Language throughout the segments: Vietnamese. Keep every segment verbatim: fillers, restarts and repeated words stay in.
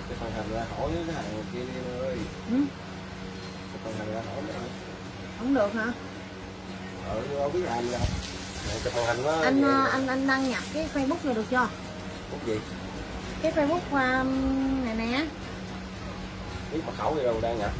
Cái phần hành ra hỏi cái hàng kia đi ơi. Ừ? Cái phần hành ra hỏi nữa. Không được hả? Ờ, không biết làm đâu. Cái phần hành đó. Anh vậy... anh anh đăng nhập cái Facebook này được chưa? Bút gì? Cái Facebook này nè. Biết mật khẩu gì đâu đang nhập.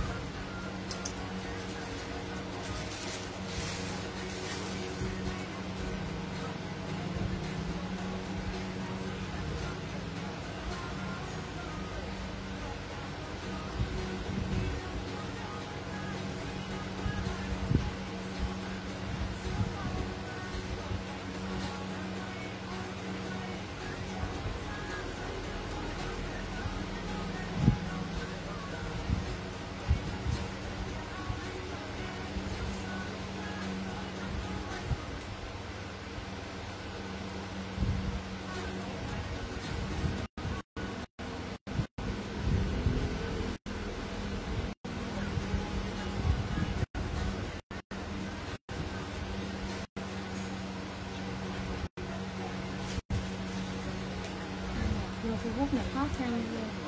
Facebook này khó khăn.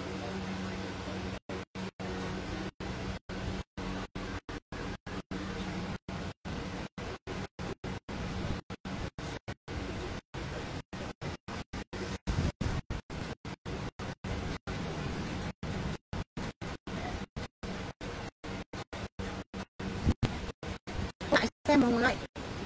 Lại xem mọi người ơi.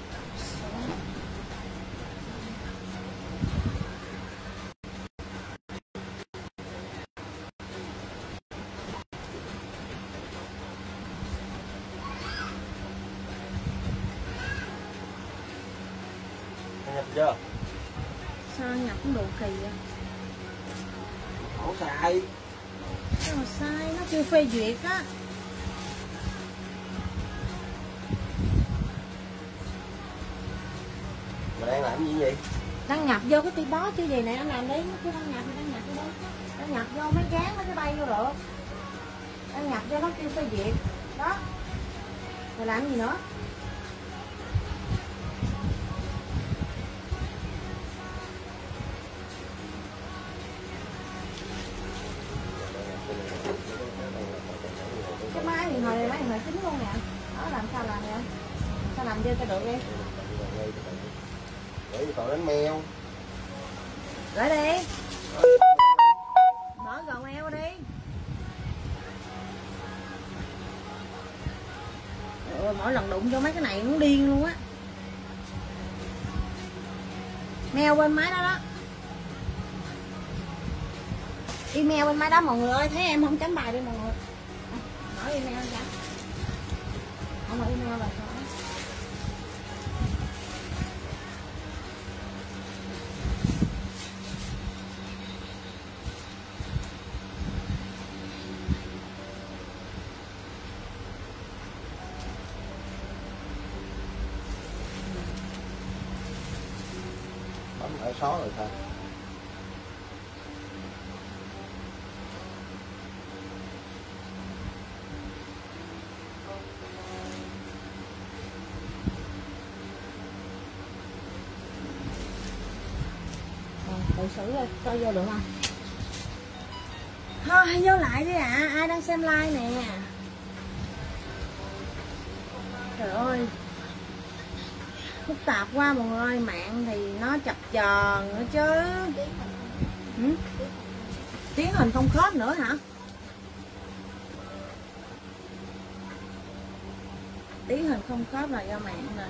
Nhập chưa? Sao nhập cũng độ kỳ vậy? Không sai. Sao mà sai, nó chưa phê duyệt á. Mà đang làm gì vậy? Đăng nhập vô cái cái đó chứ gì này anh làm đi, nó cứ đăng nhập thì đăng nhập vô đó. Đăng nhập vô mấy dán nó cái bay vô được. Đăng nhập vô nó chưa phê duyệt. Đó. Rồi làm gì nữa? Cái máy điện thoại này máy điện thoại chính luôn nè. Đó làm sao làm vậy? Sao làm vô cho được đi? Để còn đánh mèo. Lại đi. Mở gòn eo đi. Ôi, mỗi lần đụng vô mấy cái này nó điên luôn á. Mail bên máy đó đó. Email bên máy đó mọi người ơi, thấy em không chấm bài đi mọi người. Mở email ra. Không mở email là sao? Bấm ở xóa rồi thôi. Tự xử rồi, cho vô được không? Thôi vô lại đi ạ, à. Ai đang xem like nè. Trời ơi, phức tạp quá mọi người ơi, mạng thì nó chập chờn nữa chứ. Ừ? Tiếng hình không khớp nữa hả? Tiếng hình không khớp là do mạng rồi.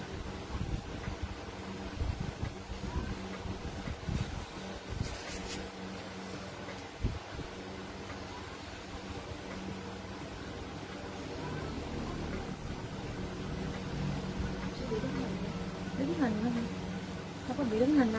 Đứng hình không? Không có bị đứng hình đâu.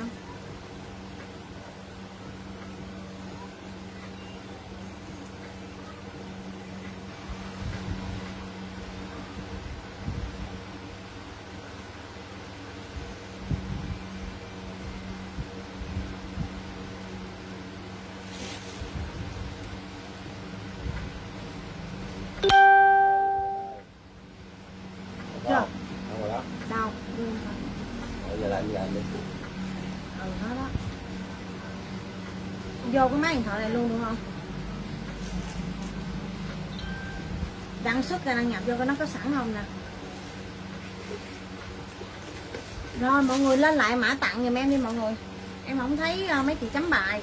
Chưa? Đâu rồi đó. Đâu? Bây giờ làm gì làm đi. Ừ, nó đó. Vô cái máy điện thoại này luôn được không? đăng xuất ra đăng nhập vô coi nó có sẵn không nè. Rồi mọi người lên lại mã tặng giùm em đi mọi người. Em không thấy uh, mấy chị chấm bài.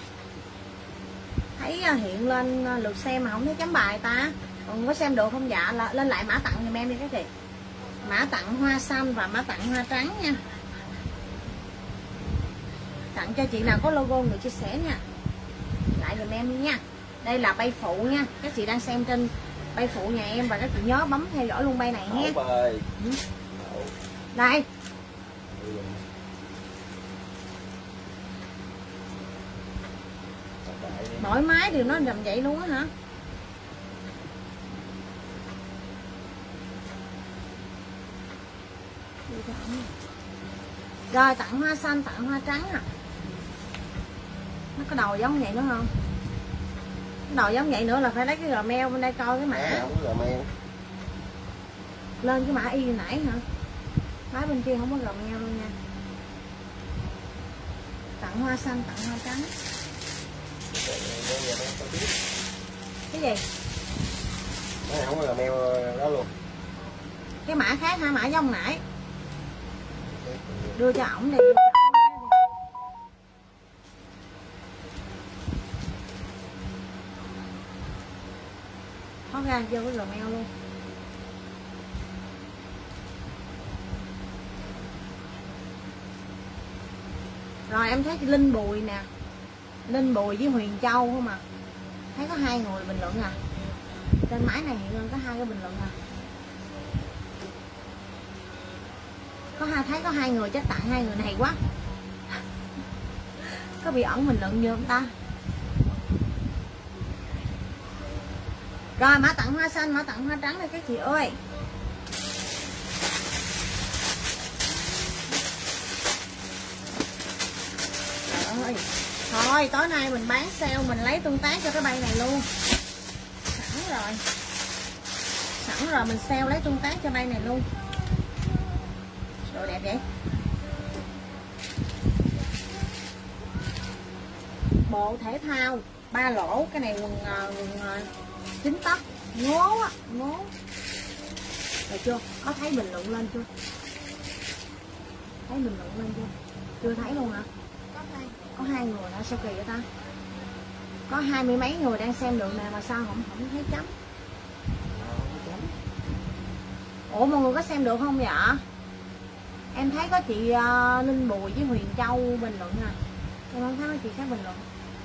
Thấy uh, hiện lên uh, lượt xem mà không thấy chấm bài ta. Còn có xem được không? Dạ là, lên lại mã tặng giùm em đi các chị. Mã tặng hoa xanh và mã tặng hoa trắng nha. Tặng cho chị nào có logo người chia sẻ nha. Lại giùm em đi nha. Đây là bay phụ nha. Các chị đang xem trên bay phụ nhà em và các chị nhớ bấm theo dõi luôn bay này nha. Ừ. Đây. Mỗi máy đều nó làm vậy luôn á hả? Rồi tặng hoa xanh, tặng hoa trắng à. Nó có đầu giống vậy nữa không? Cái đầu giống vậy nữa là phải lấy cái Gmail bên đây coi cái mã. À, không có Gmail. Lên cái mã y nãy hả? Máy bên kia không có Gmail luôn nha. Tặng hoa xanh, tặng hoa trắng. Cái gì? Cái này không có Gmail đó luôn. Cái mã khác hai mã giống nãy. Đưa cho ổng đi. Khó ra vô cái Gmail luôn. Rồi em thấy Linh Bùi nè. Linh Bùi với Huyền Châu không mà. Thấy có hai người bình luận à. Trên máy này hiện lên có hai cái bình luận à. Có hai thấy có hai người chắc tặng hai người này quá. Có bị ẩn bình luận nhiều không ta? Rồi mã tặng hoa xanh, mã tặng hoa trắng đây các chị ơi. Trời ơi. Thôi tối nay mình bán sale mình lấy tương tác cho cái bay này luôn. Sẵn rồi. Sẵn rồi mình sale lấy tương tác cho bay này luôn. Đồ đẹp vậy. Bộ thể thao ba lỗ, cái này quần quần chín tấc, ngố á, ngố. Rồi chưa? Có thấy bình luận lên chưa? Thấy bình luận lên chưa? Chưa thấy luôn hả? Có hai. Có hai người hả? Sao kỳ vậy ta? Có hai mươi mấy người đang xem được nè mà sao không không thấy chấm? Ủa mọi người có xem được không vậy? Em thấy có chị uh, Linh Bùi với Huyền Châu bình luận nè. Em không thấy mấy chị khác bình luận.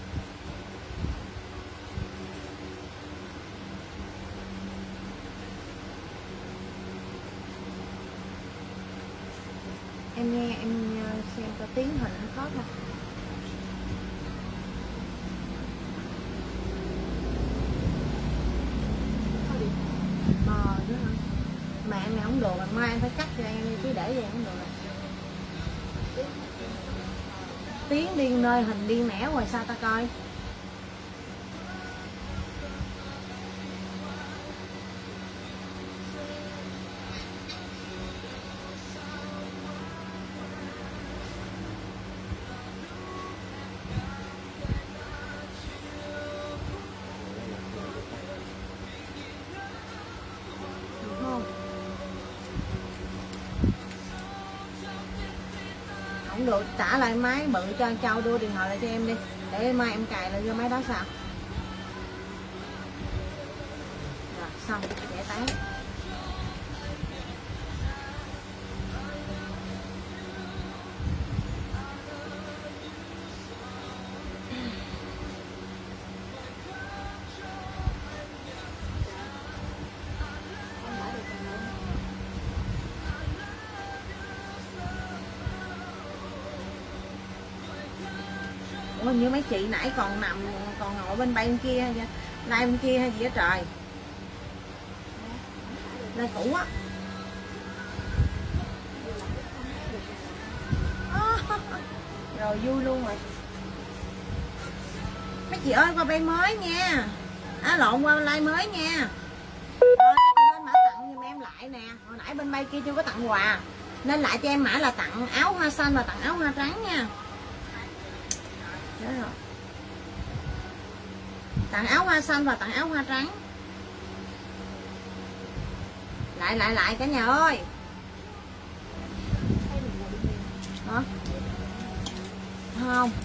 Em nghe em xem có tiếng hình khó thôi. Mờ nữa hả? Mạng này không được rồi, mai em phải cắt cho em chứ để vậy không được rồi. Tiếng điên nơi hình điên nẻo rồi sao ta coi. Không được, trả lại máy bự cho anh Châu, đưa điện thoại lại cho em đi để mai em cài lại vô máy đó sao. Rồi xong để tán. Ủa, như mấy chị nãy còn nằm còn ngồi bên bay bên kia lai bên kia hay gì đó trời. Lai cũ á. Rồi vui luôn rồi. Mấy chị ơi qua bay mới nha. À lộn qua like mới nha. Rồi các chị lên mã tặng giùm em lại nè. Hồi nãy bên bay kia chưa có tặng quà. Nên lại cho em mã là tặng áo hoa xanh và tặng áo hoa trắng nha. Đó rồi. Tặng áo hoa xanh và tặng áo hoa trắng. Lại lại lại cả nhà ơi. Hả? Không.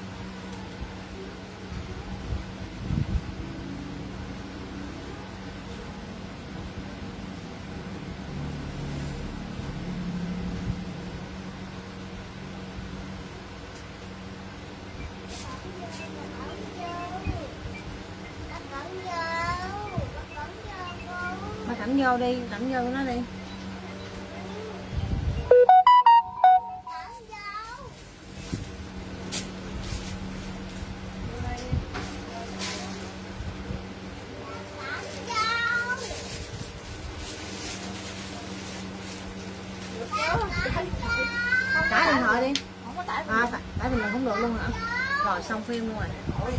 Bà thẳng vô đi, thẳng vô nó đi. Tải điện thoại đi. À, tải bình luận không được luôn hả? Rồi xong phim luôn rồi.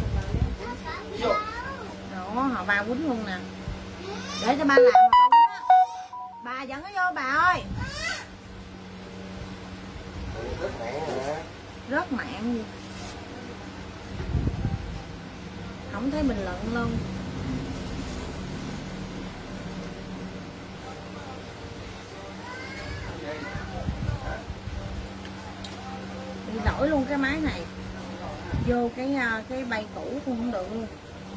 Đó, họ ba quýnh luôn nè. Để cho ba làm mà ba quýnh á. Bà dẫn nó vô bà ơi. Rất mạng hả? Rất mạng gì. Không thấy bình luận luôn. Bị đổi luôn cái máy này. Vô cái cái bay cũ cũng không được luôn.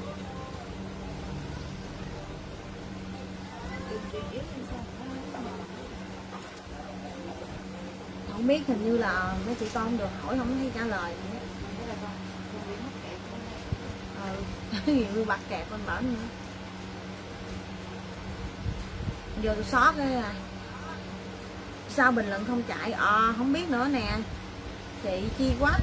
Không biết, hình như là mấy chị con được hỏi không thấy trả lời. Ừ, như bạc kẹt con bảo nữa. Giờ tôi xót cái này. Sao bình luận không chạy? Ờ à, không biết nữa nè. Chị chi quá.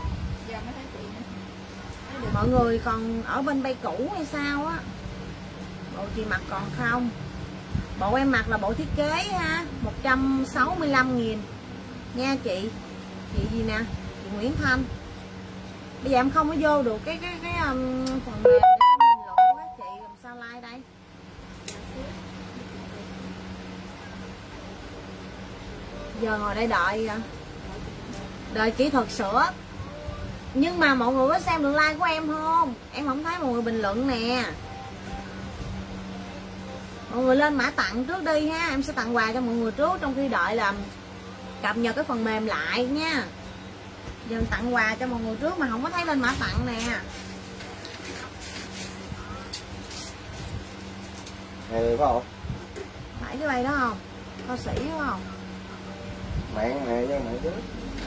Mọi người còn ở bên bay cũ hay sao á? Bộ chị mặc còn không? Bộ em mặc là bộ thiết kế ha, một trăm sáu mươi lăm nghìn nha chị. Chị gì nè? Chị Nguyễn Thanh. Bây giờ em không có vô được cái cái cái um, phần mềm để em bình luận quá chị, làm sao like đây? Giờ ngồi đây đợi đợi kỹ thuật sửa. Nhưng mà mọi người có xem được like của em không? Em không thấy mọi người bình luận nè. Mọi người lên mã tặng trước đi ha, em sẽ tặng quà cho mọi người trước trong khi đợi làm cập nhật cái phần mềm lại nha. Giờ tặng quà cho mọi người trước mà không có thấy lên mã tặng nè. Này phải không? Phải cái bay đó không? Kho sĩ đúng không? Mạng này cho mạng chứ.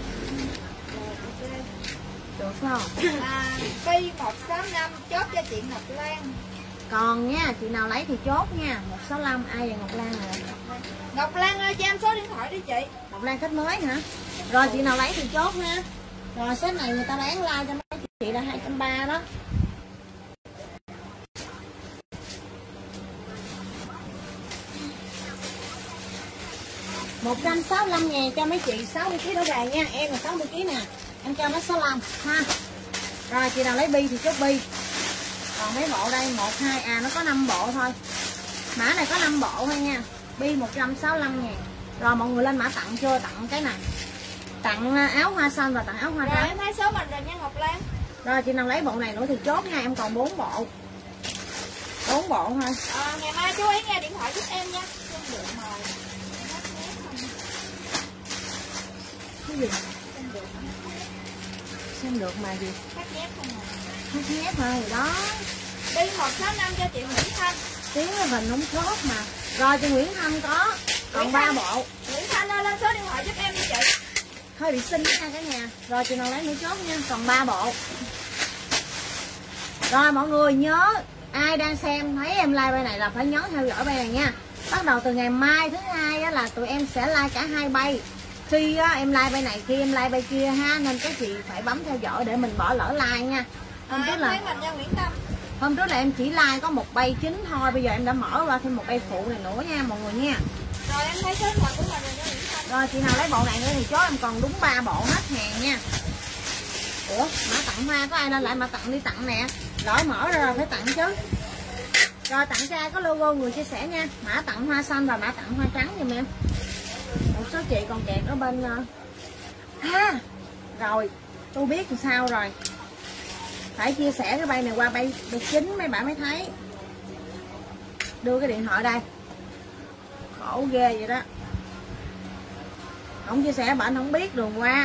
Được không? À, Pi một sáu năm chốt cho chị Ngọc Lan. Còn nha, chị nào lấy thì chốt nha. Một sáu năm ai vậy Ngọc Lan rồi? Ngọc Lan ơi cho em số điện thoại đi chị. Ngọc Lan khách mới hả? Rồi chị nào lấy thì chốt ha. Rồi set này người ta bán like cho mấy chị là hai trăm ba mươi đó. một trăm sáu mươi lăm ngàn cho mấy chị sáu mươi ký đổ vàng nha. Em là sáu mươi ký nè. Em cho mấy sáu mươi lăm ha. Rồi chị nào lấy bi thì chốt bi. Còn mấy bộ đây một hai à nó có năm bộ thôi. Mã này có năm bộ thôi nha. Bi một trăm sáu mươi lăm ngàn. Rồi mọi người lên mã tặng chưa? Tặng cái này. Tặng áo hoa xanh và tặng áo hoa trắng. Rồi em thấy số mình rồi nha Ngọc Lan. Rồi chị nào lấy bộ này nữa thì chốt nha. Em còn bốn bộ. bốn bộ thôi. À, ngày mai chú ý nghe điện thoại giúp em nha. Không được mời. Cái gì? Xem được mà gì? Cắt nhép không à? Cắt nhép thôi đó. Bi một sáu năm cho chị Nguyễn Thanh. Tiếng cái hình không khớp mà. Rồi chị Nguyễn Thanh có. Còn ba bộ. Nguyễn Thanh ơi lên số điện thoại giúp em đi chị. Hơi bị xinh nha cả nhà. Rồi chị nào lấy nữa chốt nha. Còn ba bộ. Rồi mọi người nhớ, ai đang xem thấy em like bay này là phải nhớ theo dõi bay này nha. Bắt đầu từ ngày mai thứ hai á, là tụi em sẽ like cả hai bay. Khi á, em like bay này, khi em like bay kia ha, nên các chị phải bấm theo dõi để mình bỏ lỡ like nha. Hôm À, trước em là thấy mình nha Nguyễn Tâm. hôm trước là em chỉ like có một bay chính thôi, bây giờ em đã mở ra thêm một bay phụ này nữa nha mọi người nha. Rồi em thấy số điện thoại của mình rồi nha Nguyễn Tâm. Rồi chị nào lấy bộ này nữa thì chốt em còn đúng ba bộ hết hàng nha. Ủa mã tặng hoa có ai lên lại mà tặng đi tặng nè. Lỡ mở ra rồi phải tặng chứ. Rồi tặng cho ai có logo người chia sẻ nha. Mã tặng hoa xanh và mã tặng hoa trắng giùm em. Một số chị còn kẹt ở bên ha. Rồi tôi biết làm sao rồi. Phải chia sẻ cái bay này qua bay, bay chính mấy bạn mới thấy. Đưa cái điện thoại đây. khổ ghê vậy đó. Không chia sẻ bạn không biết đường qua.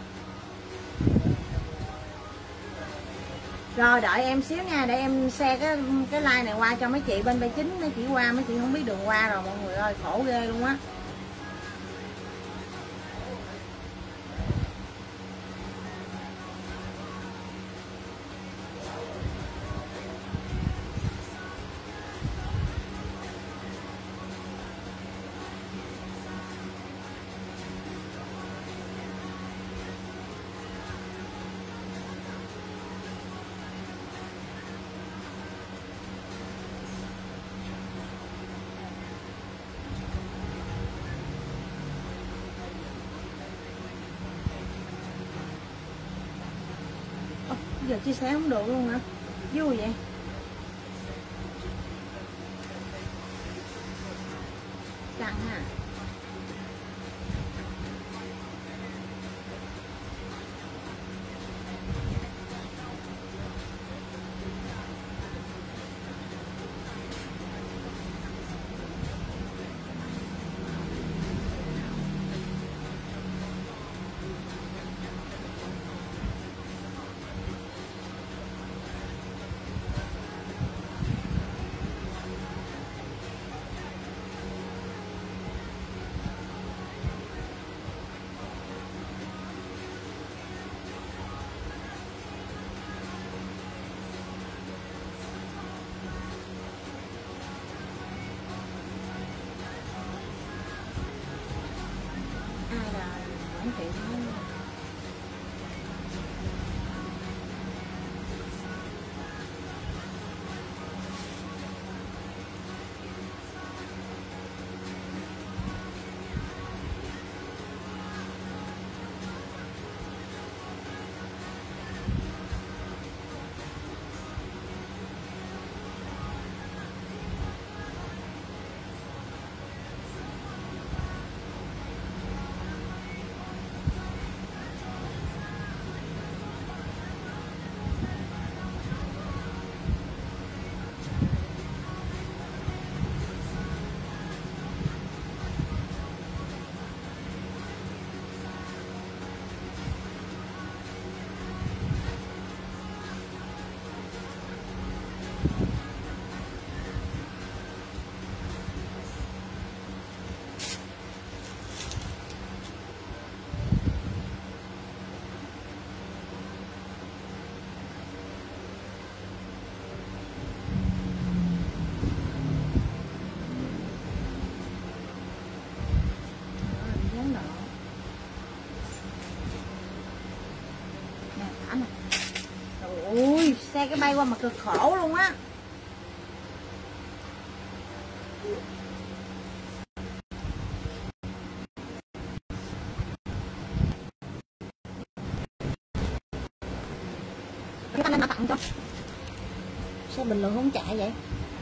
Rồi đợi em xíu nha, để em share cái cái like này qua cho mấy chị bên bay chính, mấy chị qua, mấy chị không biết đường qua rồi mọi người ơi, khổ ghê luôn á. Giờ chia sẻ không được luôn hả? Vui vậy. Căng ha. Ui, xe cái bay qua mà cực khổ luôn á. Cái anh nó tặng cho. Xe bình thường không chạy vậy.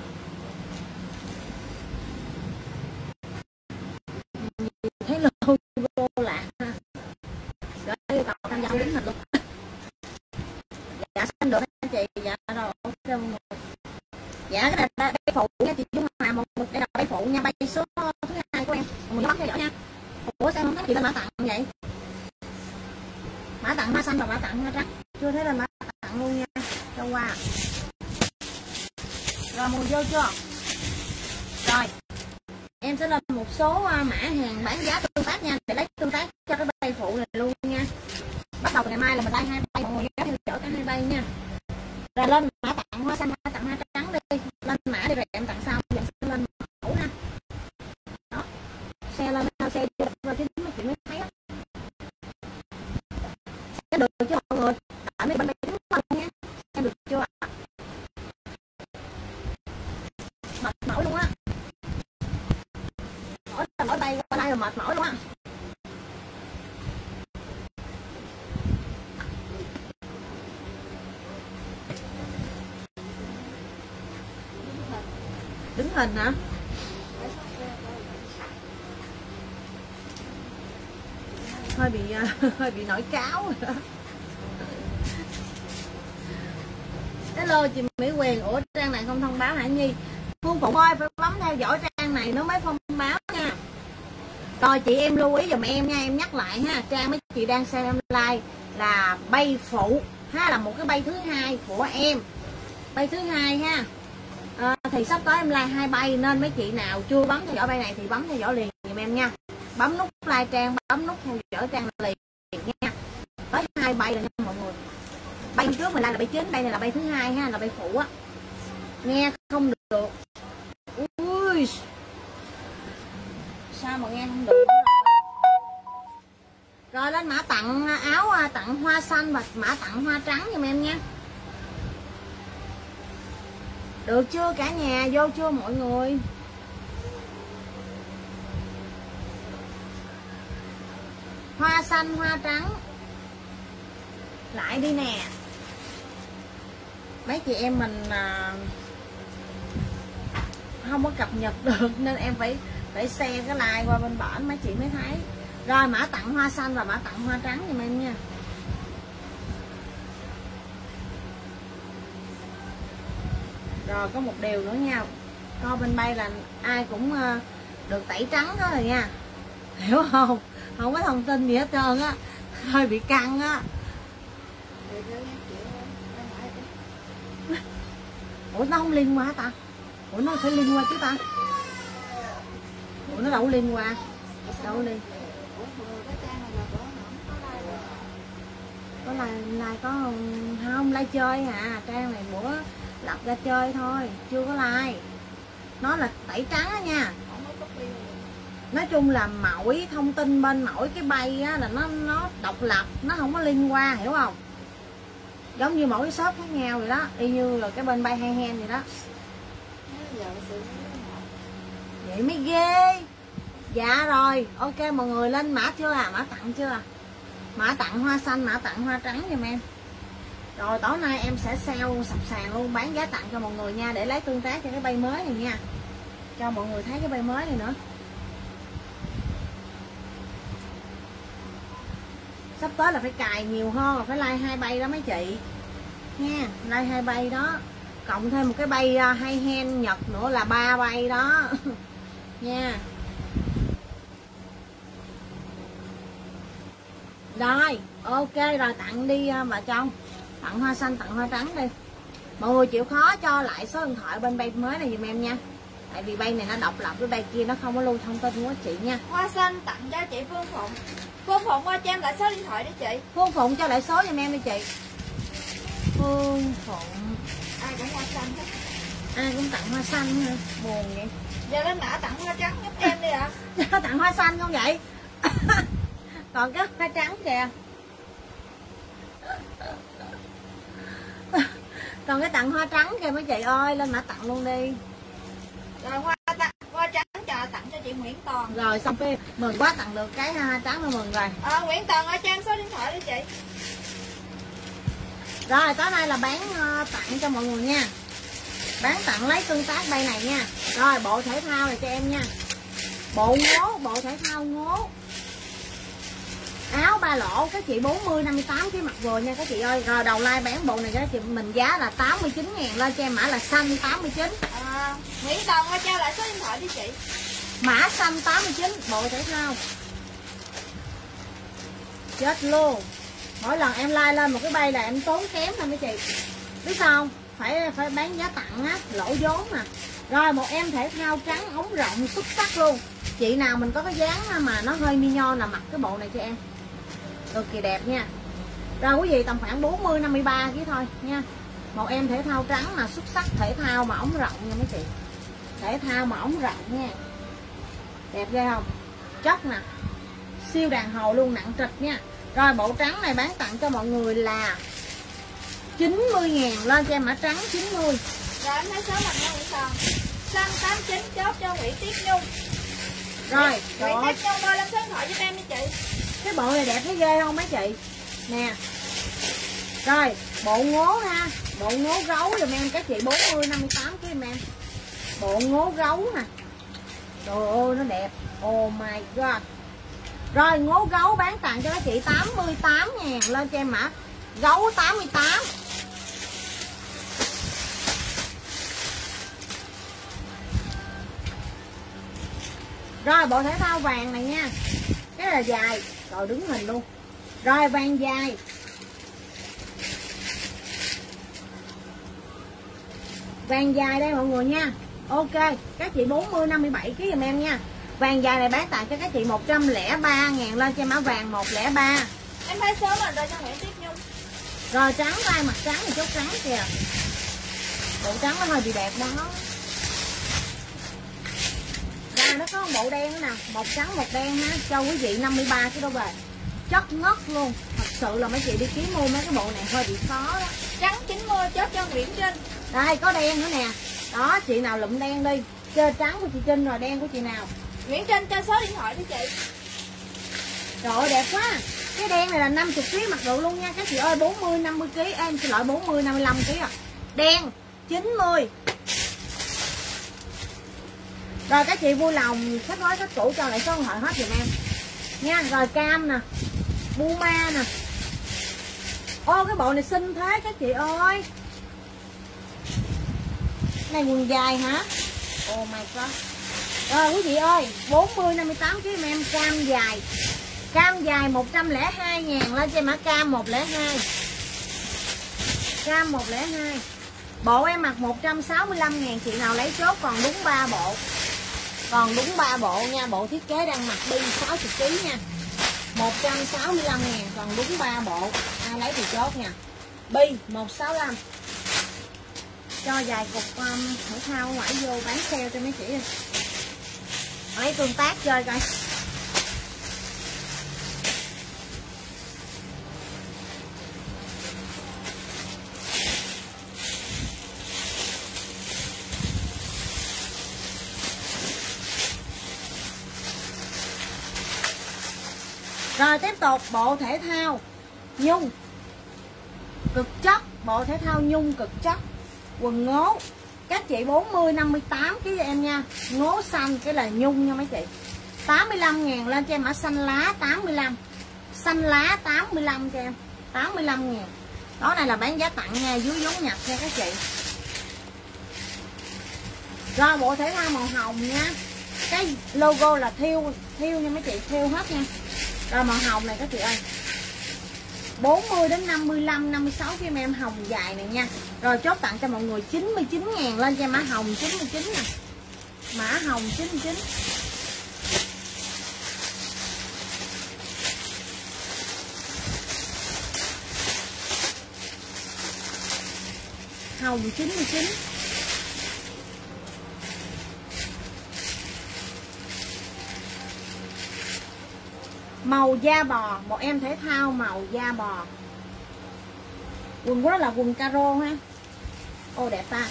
Thấy logo lạ ha. Rồi tàu tham gia đến mình luôn. Dạ xin được anh chị, dạ rồi ok. Dạ cái này bay phụ nha chị Dung Hòa, một một đây là bay phụ nha, bay số thứ hai của em. Mình bắt cho nha. Ủa sao không thấy chị lên mã tặng vậy? Mã tặng mã xanh và mã tặng mã trắng. Chưa thấy lên mã tặng luôn nha. Cho qua. Rồi mùi vô chưa? Rồi. Em sẽ lên một số mã hàng bán giá tương tác nha, để lấy tương tác cho cái bay phụ này luôn nha. Bắt đầu từ ngày mai là mình bay hai bay, mọi người nhớ theo dõi cả hai bay nha. Rồi lên mã tặng hoa xanh, mã tặng hoa trắng đi, lên mã đi rồi em tặng sau, em sẽ lên mẫu ha. Đó, xe lên xe cho rồi chứ mấy chị mới thấy á. Sẽ được chứ mọi người, tại mấy bên đây đúng không nha, em được chưa ạ? Mệt mỏi luôn á, mỗi mỗi bay qua đây là mệt mỏi luôn á. Đứng hình hả? Hơi bị hơi bị nổi cáo. Hello chị Mỹ Quyền, ủa trang này không thông báo hả Nhi? Phương Phụ ơi, phải bấm theo dõi trang này nó mới thông báo nha. Rồi chị em lưu ý giùm em nha, em nhắc lại ha, trang mấy chị đang xem em like là bay phụ ha, là một cái bay thứ hai của em, bay thứ hai ha. À, thì sắp tới em like hai bay nên mấy chị nào chưa bấm theo dõi bay này thì bấm theo dõi liền giùm em nha, bấm nút like trang, bấm nút theo dõi trang liền nha. Tới hai bay rồi nha mọi người. Bay trước mình like là bay chính, bay này là bay thứ hai ha, là bay phụ á, nghe không được. Ui, sao mà nghe không được. Rồi lên mã tặng áo, tặng hoa xanh và mã tặng hoa trắng giùm em nha. Được chưa cả nhà, vô chưa mọi người? Hoa xanh, hoa trắng lại đi nè. Mấy chị em mình à, không có cập nhật được nên em phải phải share cái like qua bên bển mấy chị mới thấy. Rồi mã tặng hoa xanh và mã tặng hoa trắng giùm em nha. Rồi có một điều nữa nha, coi bên bay là ai cũng uh, được tẩy trắng đó rồi nha, hiểu không? Không có thông tin gì hết trơn á, hơi bị căng á. Ủa nó không liên qua ta? Ủa nó phải liên qua chứ ta? Ủa nó đâu liên qua? Đâu liên? Có like, like có không? Không, like chơi hả? Trang này bữa lập ra chơi thôi, chưa có like. Nó là tẩy trắng á nha. Nói chung là mỗi thông tin bên mỗi cái bay á là nó nó độc lập, nó không có liên qua, hiểu không? Giống như mỗi cái shop khác nhau vậy đó, y như là cái bên bay hai hand vậy đó. Vậy mới ghê. Dạ rồi, ok mọi người lên mã chưa à? Mã tặng chưa à? Mã tặng hoa xanh, mã tặng hoa trắng giùm em. Rồi tối nay em sẽ sale sập sàn luôn, bán giá tặng cho mọi người nha, để lấy tương tác cho cái bay mới này nha, cho mọi người thấy cái bay mới này nữa. Sắp tới là phải cài nhiều hơn, phải like hai bay đó mấy chị nha, like hai bay đó, cộng thêm một cái bay hai hand Nhật nữa là ba bay đó nha. Rồi ok rồi, tặng đi bà Trong, tặng hoa xanh, tặng hoa trắng đi. Mọi người chịu khó cho lại số điện thoại bên bay mới này giùm em nha, tại vì bay này nó độc lập với bay kia, nó không có lưu thông tin của chị nha. Hoa xanh tặng cho chị Phương Phụng. Phương Phụng ơi cho em lại số điện thoại đi chị. Phương Phụng cho lại số giùm em đi chị. Phương Phụng. Ai cũng hoa xanh hết. Ai cũng tặng hoa xanh hả? Buồn vậy. Giờ lên mã tặng hoa trắng giúp em đi ạ. À. Tặng hoa xanh không vậy? Còn cái hoa trắng kìa. Còn cái tặng hoa trắng kìa mấy chị ơi, lên mã tặng luôn đi. Rồi hoa tặng, hoa trắng cho tặng cho chị Nguyễn Toàn. Rồi xong cái mừng quá, tặng được cái hoa trắng là mừng rồi. Ờ Nguyễn Toàn ơi cho em số điện thoại đi chị. Rồi tối nay là bán uh, tặng cho mọi người nha, bán tặng lấy tương tác bay này nha. Rồi bộ thể thao này cho em nha, bộ ngố, bộ thể thao ngố, áo ba lỗ các chị bốn mươi năm mươi tám cái mặt vừa nha các chị ơi. Rồi đầu like bán bộ này cho chị mình giá là tám mươi chín ngàn, lên cho em mã là xanh tám mươi chín. À, Nguyễn Toàn ơi cho lại số điện thoại đi chị. Mã xanh tám mươi chín, bộ thể thao. Chết luôn, mỗi lần em like lên một cái bay là em tốn kém thôi mấy chị, biết sao không? Phải phải bán giá tặng á, lỗ vốn mà. Rồi một em thể thao trắng ống rộng xuất sắc luôn. Chị nào mình có cái dáng mà nó hơi mignon là mặc cái bộ này cho em, cực kỳ đẹp nha. Rồi quý vị tầm khoảng bốn mươi năm mươi ba ký thôi nha. Một em thể thao trắng mà xuất sắc, thể thao mà ống rộng nha mấy chị, thể thao mà ống rộng nha, đẹp ghê không? Chất nè, siêu đàn hồi luôn, nặng trịch nha. Rồi bộ trắng này bán tặng cho mọi người là chín mươi ngàn, lên cho em mã trắng chín mươi. Rồi em thấy số mình nha Nguyễn Toàn. Xanh tám chín chốt cho Nguyễn Tiết Nhung. Rồi Nguyễn Tiết Nhung ơi lên số điện thoại giúp em đi chị. Cái bộ này đẹp thấy ghê không mấy chị nè. Rồi bộ ngố ha, bộ ngố gấu giùm em các chị bốn mươi năm mươi tám ký giùm em. Bộ ngố gấu nè, trời ơi nó đẹp, oh my god. Rồi ngố gấu bán tặng cho các chị tám mươi tám ngàn, lên cho em mã gấu tám mươi tám. Rồi bộ thể thao vàng này nha, cái là dài, rồi đứng hình luôn. Rồi vàng dài, vàng dài đây mọi người nha. Ok, các chị bốn mươi năm mươi bảy ký giùm em nha. Vàng dài này bán tặng cho các chị một trăm lẻ ba ngàn, lên cho mã vàng một không ba. Em thấy sớm rồi rồi cho Nguyễn Tiếp Nhung. Rồi trắng tay, mặt trắng thì chốt trắng kìa. Bộ trắng nó hơi bị đẹp đó. Ra nó có một bộ đen nữa nè, một trắng một đen ha, cho quý vị năm mươi ba cái đâu về. Chất ngất luôn. Thật sự là mấy chị đi kiếm mua mấy cái bộ này hơi bị khó đó. Trắng chín mươi chốt cho Nguyễn Trinh. Đây có đen nữa nè. Đó, chị nào lụm đen đi. Chơi trắng của chị Trinh rồi đen của chị nào. Nguyễn Trinh cho số điện thoại đi chị. Trời ơi đẹp quá. Cái đen này là năm mươi ký mặc được luôn nha các chị ơi, bốn mươi năm mươi ký, em xin lỗi bốn mươi năm mươi lăm ký à. Đen chín mươi. Rồi các chị vui lòng khách nói khách cũ cho lại số điện thoại hết giùm em nha. Rồi cam nè, Puma nè. Ô cái bộ này xinh thế các chị ơi. Này quần dài hả? Oh my god. Rồi quý vị ơi, bốn mươi năm mươi tám ký em cam dài. Cam dài một trăm lẻ hai ngàn, lên cho mã cam một không hai. Cam một không hai. Bộ em mặc một trăm sáu mươi lăm ngàn, chị nào lấy chốt còn đúng ba bộ. Còn đúng ba bộ nha, bộ thiết kế đang mặc bi sáu mươi ký nha. một trăm sáu mươi lăm ngàn, còn đúng ba bộ. Ai lấy thì chốt nha. Bi một sáu lăm. Cho vài cục um, thể thao ngoại vô bán sale cho mấy chị. Lấy tương tác chơi coi. Rồi tiếp tục bộ thể thao nhung cực chất, bộ thể thao nhung cực chất, quần ngố. Các chị bốn mươi năm mươi tám ký cho em nha. Ngố xanh cái là nhung nha mấy chị. tám mươi lăm ngàn, lên cho em mã xanh lá tám mươi lăm. Xanh lá tám mươi lăm cho em, tám mươi lăm ngàn. Đó này là bán giá tặng nha, dưới vốn nhập nha các chị. Rồi bộ thể thao màu hồng nha. Cái logo là thiêu, thiêu nha mấy chị, thiêu hết nha. Rồi màu hồng này các chị ơi. bốn mươi đến năm mươi lăm, năm mươi sáu cái em hồng dài này nha. Rồi chốt tặng cho mọi người chín mươi chín ngàn, lên cho mã hồng chín mươi chín nè. Mã hồng chín mươi chín. Hồng chín mươi chín. Màu da bò, một em thể thao màu da bò. Quần của nó là quần caro ha. Ô đẹp ta.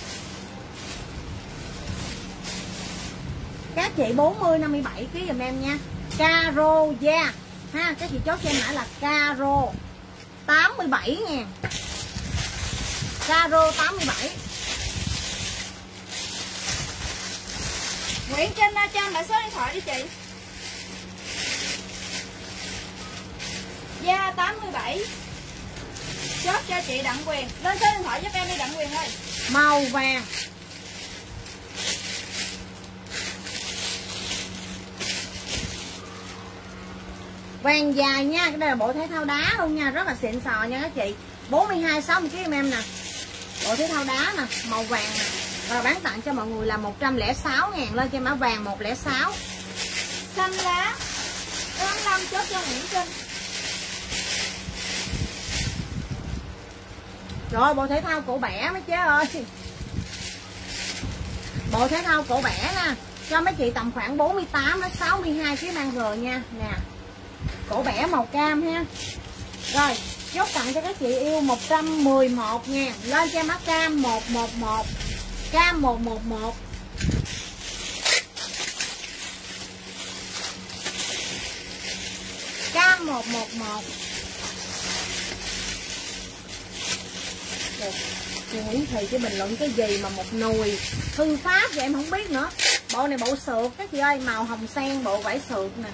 Các chị bốn mươi năm mươi bảy ký giùm em nha. Caro da ha, các chị chốt cho em mã là caro tám mươi bảy ngàn. Caro tám mươi bảy. Nguyễn Trinh cho em lại số điện thoại đi chị. Da tám mươi bảy. Chốt cho chị Đặng Quyền. Lên số điện thoại giúp em đi Đặng Quyền ơi. Màu vàng. Vàng dài nha, cái đây là bộ thể thao đá luôn nha, rất là xịn sò nha các chị. bốn mươi hai sáu mươi ký em nè. Bộ thể thao đá nè, màu vàng nè. Rồi bán tặng cho mọi người là một trăm lẻ sáu ngàn, lên cho mã vàng một không sáu. Xanh lá tám mươi lăm, chốt cho Nguyễn Trinh. Rồi bộ thể thao cổ bẻ mấy chế ơi. Bộ thể thao cổ bẻ nè, cho mấy chị tầm khoảng bốn mươi tám đến sáu mươi hai ký mang rồi nha. Nè. Cổ bẻ màu cam ha. Rồi, chốt tặng cho các chị yêu một trăm mười một ngàn, lên cho mã cam một một một. Cam một một một. Cam một một một. Chị Nguyễn Thị chỉ bình luận cái gì mà một nùi thư pháp vậy em không biết nữa. Bộ này bộ sượt các chị ơi, màu hồng sen, bộ vải sượt nè.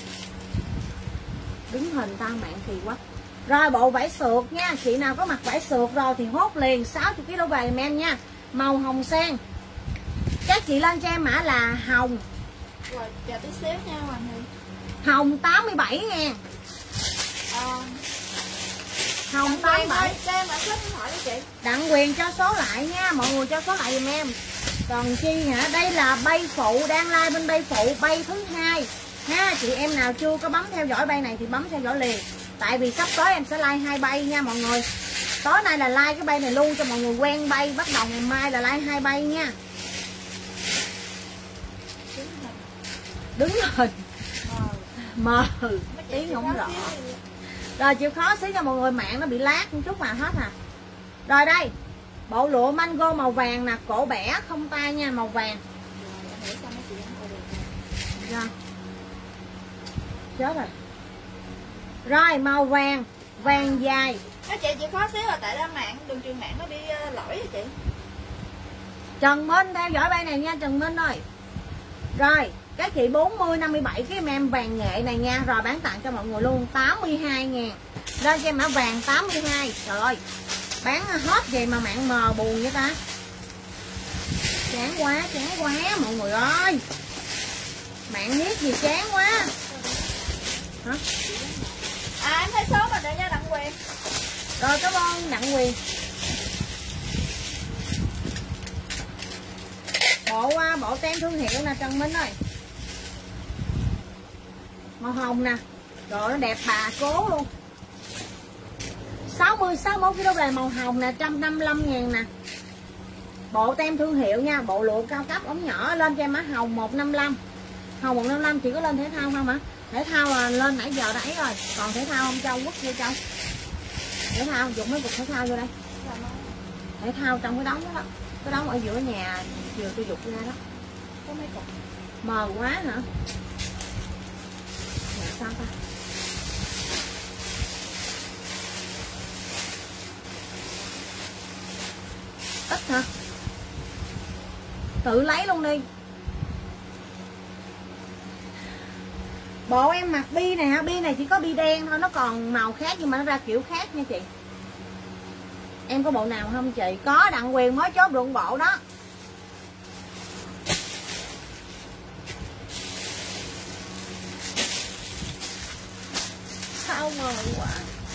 Đứng hình tao mạng kỳ quá. Rồi bộ vải sượt nha, chị nào có mặc vải sượt rồi thì hốt liền sáu mươi ký đổ về em nha. Màu hồng sen. Các chị lên cho em mã là hồng Rồi, chờ tí xíu nha Hoàng Thị. Hồng tám mươi bảy ngàn. Ờ. Hồng tám mươi bảy. Cho em mã số điện thoại đi chị. Đặng Quyền cho số lại nha, mọi người cho số lại giùm em. Còn chi hả? Đây là bay phụ, đang like bên bay phụ, bay thứ hai ha. Chị em nào chưa có bấm theo dõi bay này thì bấm theo dõi liền. Tại vì sắp tới em sẽ like hai bay nha mọi người. Tối nay là like cái bay này luôn cho mọi người quen bay, bắt đầu ngày mai là like hai bay nha. Đứng rồi. Mờ, tiếng không rõ. Rồi chịu khó xíu cho mọi người, mạng nó bị lát một chút mà hết à. Rồi đây, bộ lụa mango màu vàng nè, cổ bẻ không tay nha, màu vàng. Rồi. Chết rồi. Rồi màu vàng, vàng dài. Các chị chịu khó xíu là tại đó mạng, đường truyền mạng nó bị uh, lỗi rồi chị. Trần Minh theo dõi bay này nha Trần Minh ơi. Rồi, các chị bốn mươi năm mươi bảy cái em vàng nghệ này nha. Rồi bán tặng cho mọi người luôn tám mươi hai ngàn. Lên cho em mã vàng tám mươi hai. Trời ơi, bán hết vậy mà mạng mờ buồn vậy ta. Chán quá, chán quá mọi người ơi. Mạng biết gì chán quá. Hả? À em thấy số mà để nha Đặng Quyền. Rồi cảm ơn Đặng Quyền. Bộ bộ tem thương hiệu nè Trần Minh ơi. Màu hồng nè. Rồi nó đẹp bà cố luôn. sáu mươi sáu mươi mốt cái đô này màu hồng nè, một trăm năm mươi lăm ngàn nè. Bộ tem thương hiệu nha, bộ lụa cao cấp ống nhỏ. Lên cho em mã hồng một trăm năm mươi lăm. Hồng một trăm năm mươi lăm chỉ có lên thể thao không hả? Thể thao là lên nãy giờ đã ấy rồi. Còn thể thao không Châu Quốc vô Châu. Thể thao dùng mấy cục thể thao vô đây. Thể thao trong cái đống đó, đó. Cái đống ở giữa nhà chiều tôi dục ra đó. Có mấy cục Mờ quá hả? Là sao ta? Ít hả? Tự lấy luôn đi. Bộ em mặc bi này hả? Bi này chỉ có bi đen thôi, nó còn màu khác nhưng mà nó ra kiểu khác nha chị. Em có bộ nào không chị? Có, Đặng Quyền mới chốt được bộ đó. Sao mờ quá.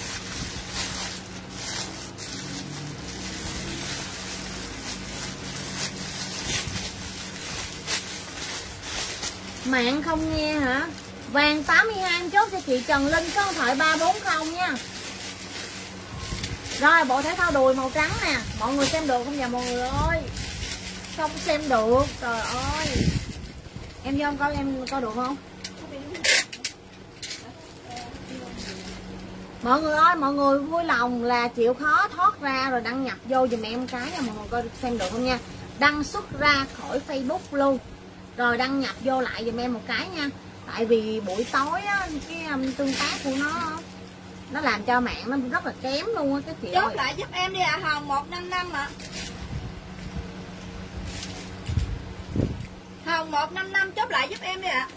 Mạng không nghe hả? Vàng tám mươi hai em chốt cho chị Trần Linh số điện thoại ba bốn không nha. Rồi bộ thể thao đùi màu trắng nè. Mọi người xem được không vậy mọi người ơi? Không xem được. Trời ơi. Em vô coi em coi được không? Mọi người ơi, mọi người vui lòng là chịu khó thoát ra rồi đăng nhập vô dùm em cái nha mọi người coi xem được không nha. Đăng xuất ra khỏi Facebook luôn. Rồi đăng nhập vô lại dùm em một cái nha. Tại vì buổi tối á, cái um, tương tác của nó nó làm cho mạng nó rất là kém luôn á các chị chốt ơi. lại giúp em đi ạ. À. Hồng một trăm năm mươi lăm ạ. À. Hồng một trăm năm mươi lăm chốt lại giúp em đi ạ. À.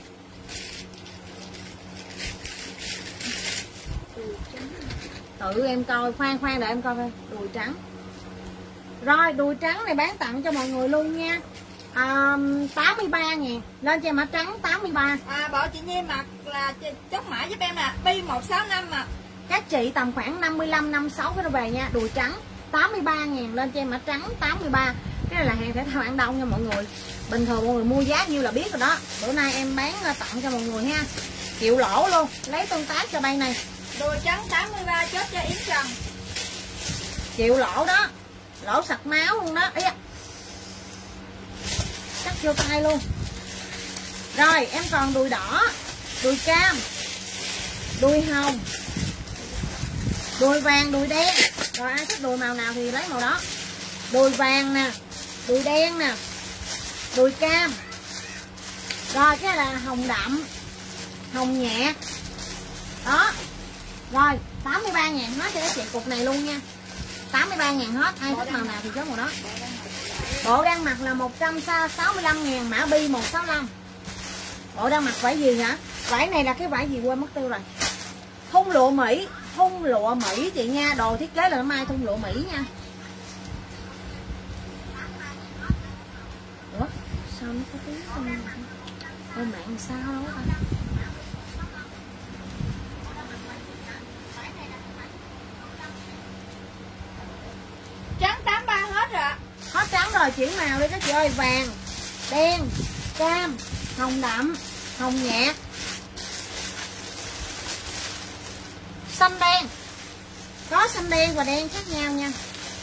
Tự em coi, khoan khoan đợi em coi coi. Đùi trắng. Rồi đùi trắng này bán tặng cho mọi người luôn nha. À, tám mươi ba ngàn. Lên cho mã trắng tám mươi ba. À bộ chị Nhi mặc là chốt mã giúp em nè. Bi một sáu năm à. Các chị tầm khoảng năm mươi lăm năm mươi sáu cái nó về nha. Đùi trắng tám mươi ba ngàn. Lên cho em mã trắng tám mươi ba. Cái này là hàng thể thao An Đông nha mọi người. Bình thường mọi người mua giá nhiêu là biết rồi đó. Bữa nay em bán tặng cho mọi người ha. Chịu lỗ luôn. Lấy tương tác cho bay này. Đùi trắng tám mươi ba chốt cho Yến Trần. Chịu lỗ đó. Lỗ sặc máu luôn đó. Ý da. Cắt vô tay luôn. Rồi em còn đùi đỏ, đùi cam, đùi hồng, đùi vàng, đùi đen. Rồi ai thích đùi màu nào thì lấy màu đó. Đùi vàng nè, đùi đen nè, đùi cam. Rồi cái là hồng đậm, hồng nhẹ. Đó. Rồi tám mươi ba ngàn hết cho các chị cục này luôn nha. tám mươi ba ngàn hết. Ai thích màu nào thì chốt màu đó. Bộ đang mặc là một trăm sáu mươi lăm ngàn, mã bi một sáu năm. Bộ đang mặc vải gì hả? Vải này là cái vải gì quên mất tiêu rồi. Thun lụa Mỹ, thun lụa Mỹ chị nha. Đồ thiết kế là nó may thun lụa Mỹ nha. Ủa? Sao nó có tiếng không? Ôi mạng sao đâu ta. Trắng tám ba hết rồi. Hết trắng rồi, chuyển màu đi các chị ơi. Vàng, đen, cam, hồng đậm, hồng nhạt, xanh đen. Có xanh đen và đen khác nhau nha.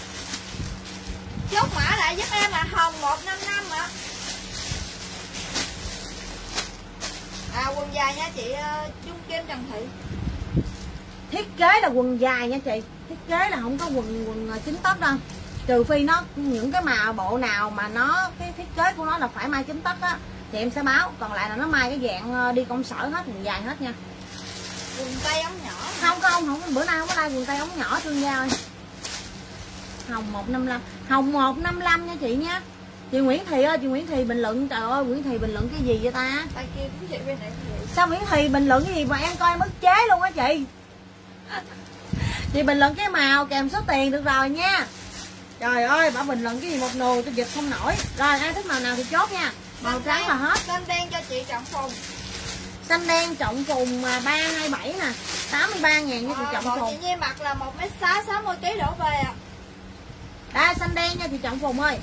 Chốt mã lại giúp em là hồng một năm năm ạ. À quần dài nha chị uh, Trung Kim Trần Thị. Thiết kế là quần dài nha chị. Thiết kế là không có quần quần chính tấc đâu. Trừ phi nó những cái màu bộ nào mà nó cái thiết kế của nó là phải may chính tấc á thì em sẽ báo, còn lại là nó may cái dạng đi công sở hết, quần dài hết nha. Quần tay ống nhỏ. Không không, không bữa nay không có like quần tay ống nhỏ thương gia ơi. Hồng một năm lăm, hồng một năm lăm nha chị nha. Chị Nguyễn Thị ơi, chị Nguyễn Thị bình luận, trời ơi Nguyễn Thị bình luận cái gì vậy ta? Tay kia cũng chị bên này cũng vậy. Sao Nguyễn Thị bình luận cái gì mà em coi em ức chế luôn á chị. Chị bình luận cái màu kèm số tiền được rồi nha. Trời ơi, bà bình luận cái gì một nồi tôi dịch không nổi. Rồi ai thích màu nào thì chốt nha. Màu trắng là hết. Xanh đen cho chị Trọng Phùng. Xanh đen Trọng Phùng ba hai bảy nè, tám mươi ba ngàn cho chị Trọng Phùng. Bộ chị Nhi mặc là một mét sáu, sáu mươi ký đổ về ạ. Đây xanh đen nha chị Trọng Phùng ơi.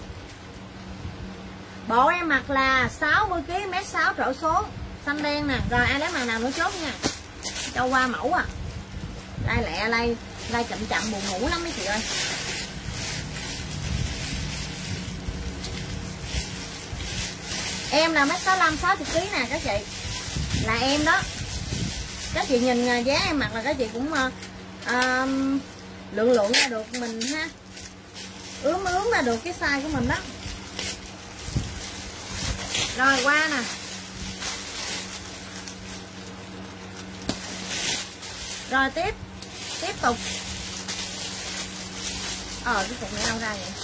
Bộ em mặc là sáu mươi ký, mét sáu trở xuống. Xanh đen nè. Rồi ai lấy màu nào nữa chốt nha. Cho qua mẫu à. Đây lẹ đây, đây chậm chậm buồn ngủ lắm mấy chị ơi. Em là mét sáu mươi lăm, sáu mươi ký nè các chị. Là em đó. Các chị nhìn giá em mặc là các chị cũng uh, uh, lượng lượng ra được mình ha. Ướm ướm ra được cái size của mình đó. Rồi qua nè. Rồi tiếp. Tiếp tục. Ờ cái cục này đâu ra vậy?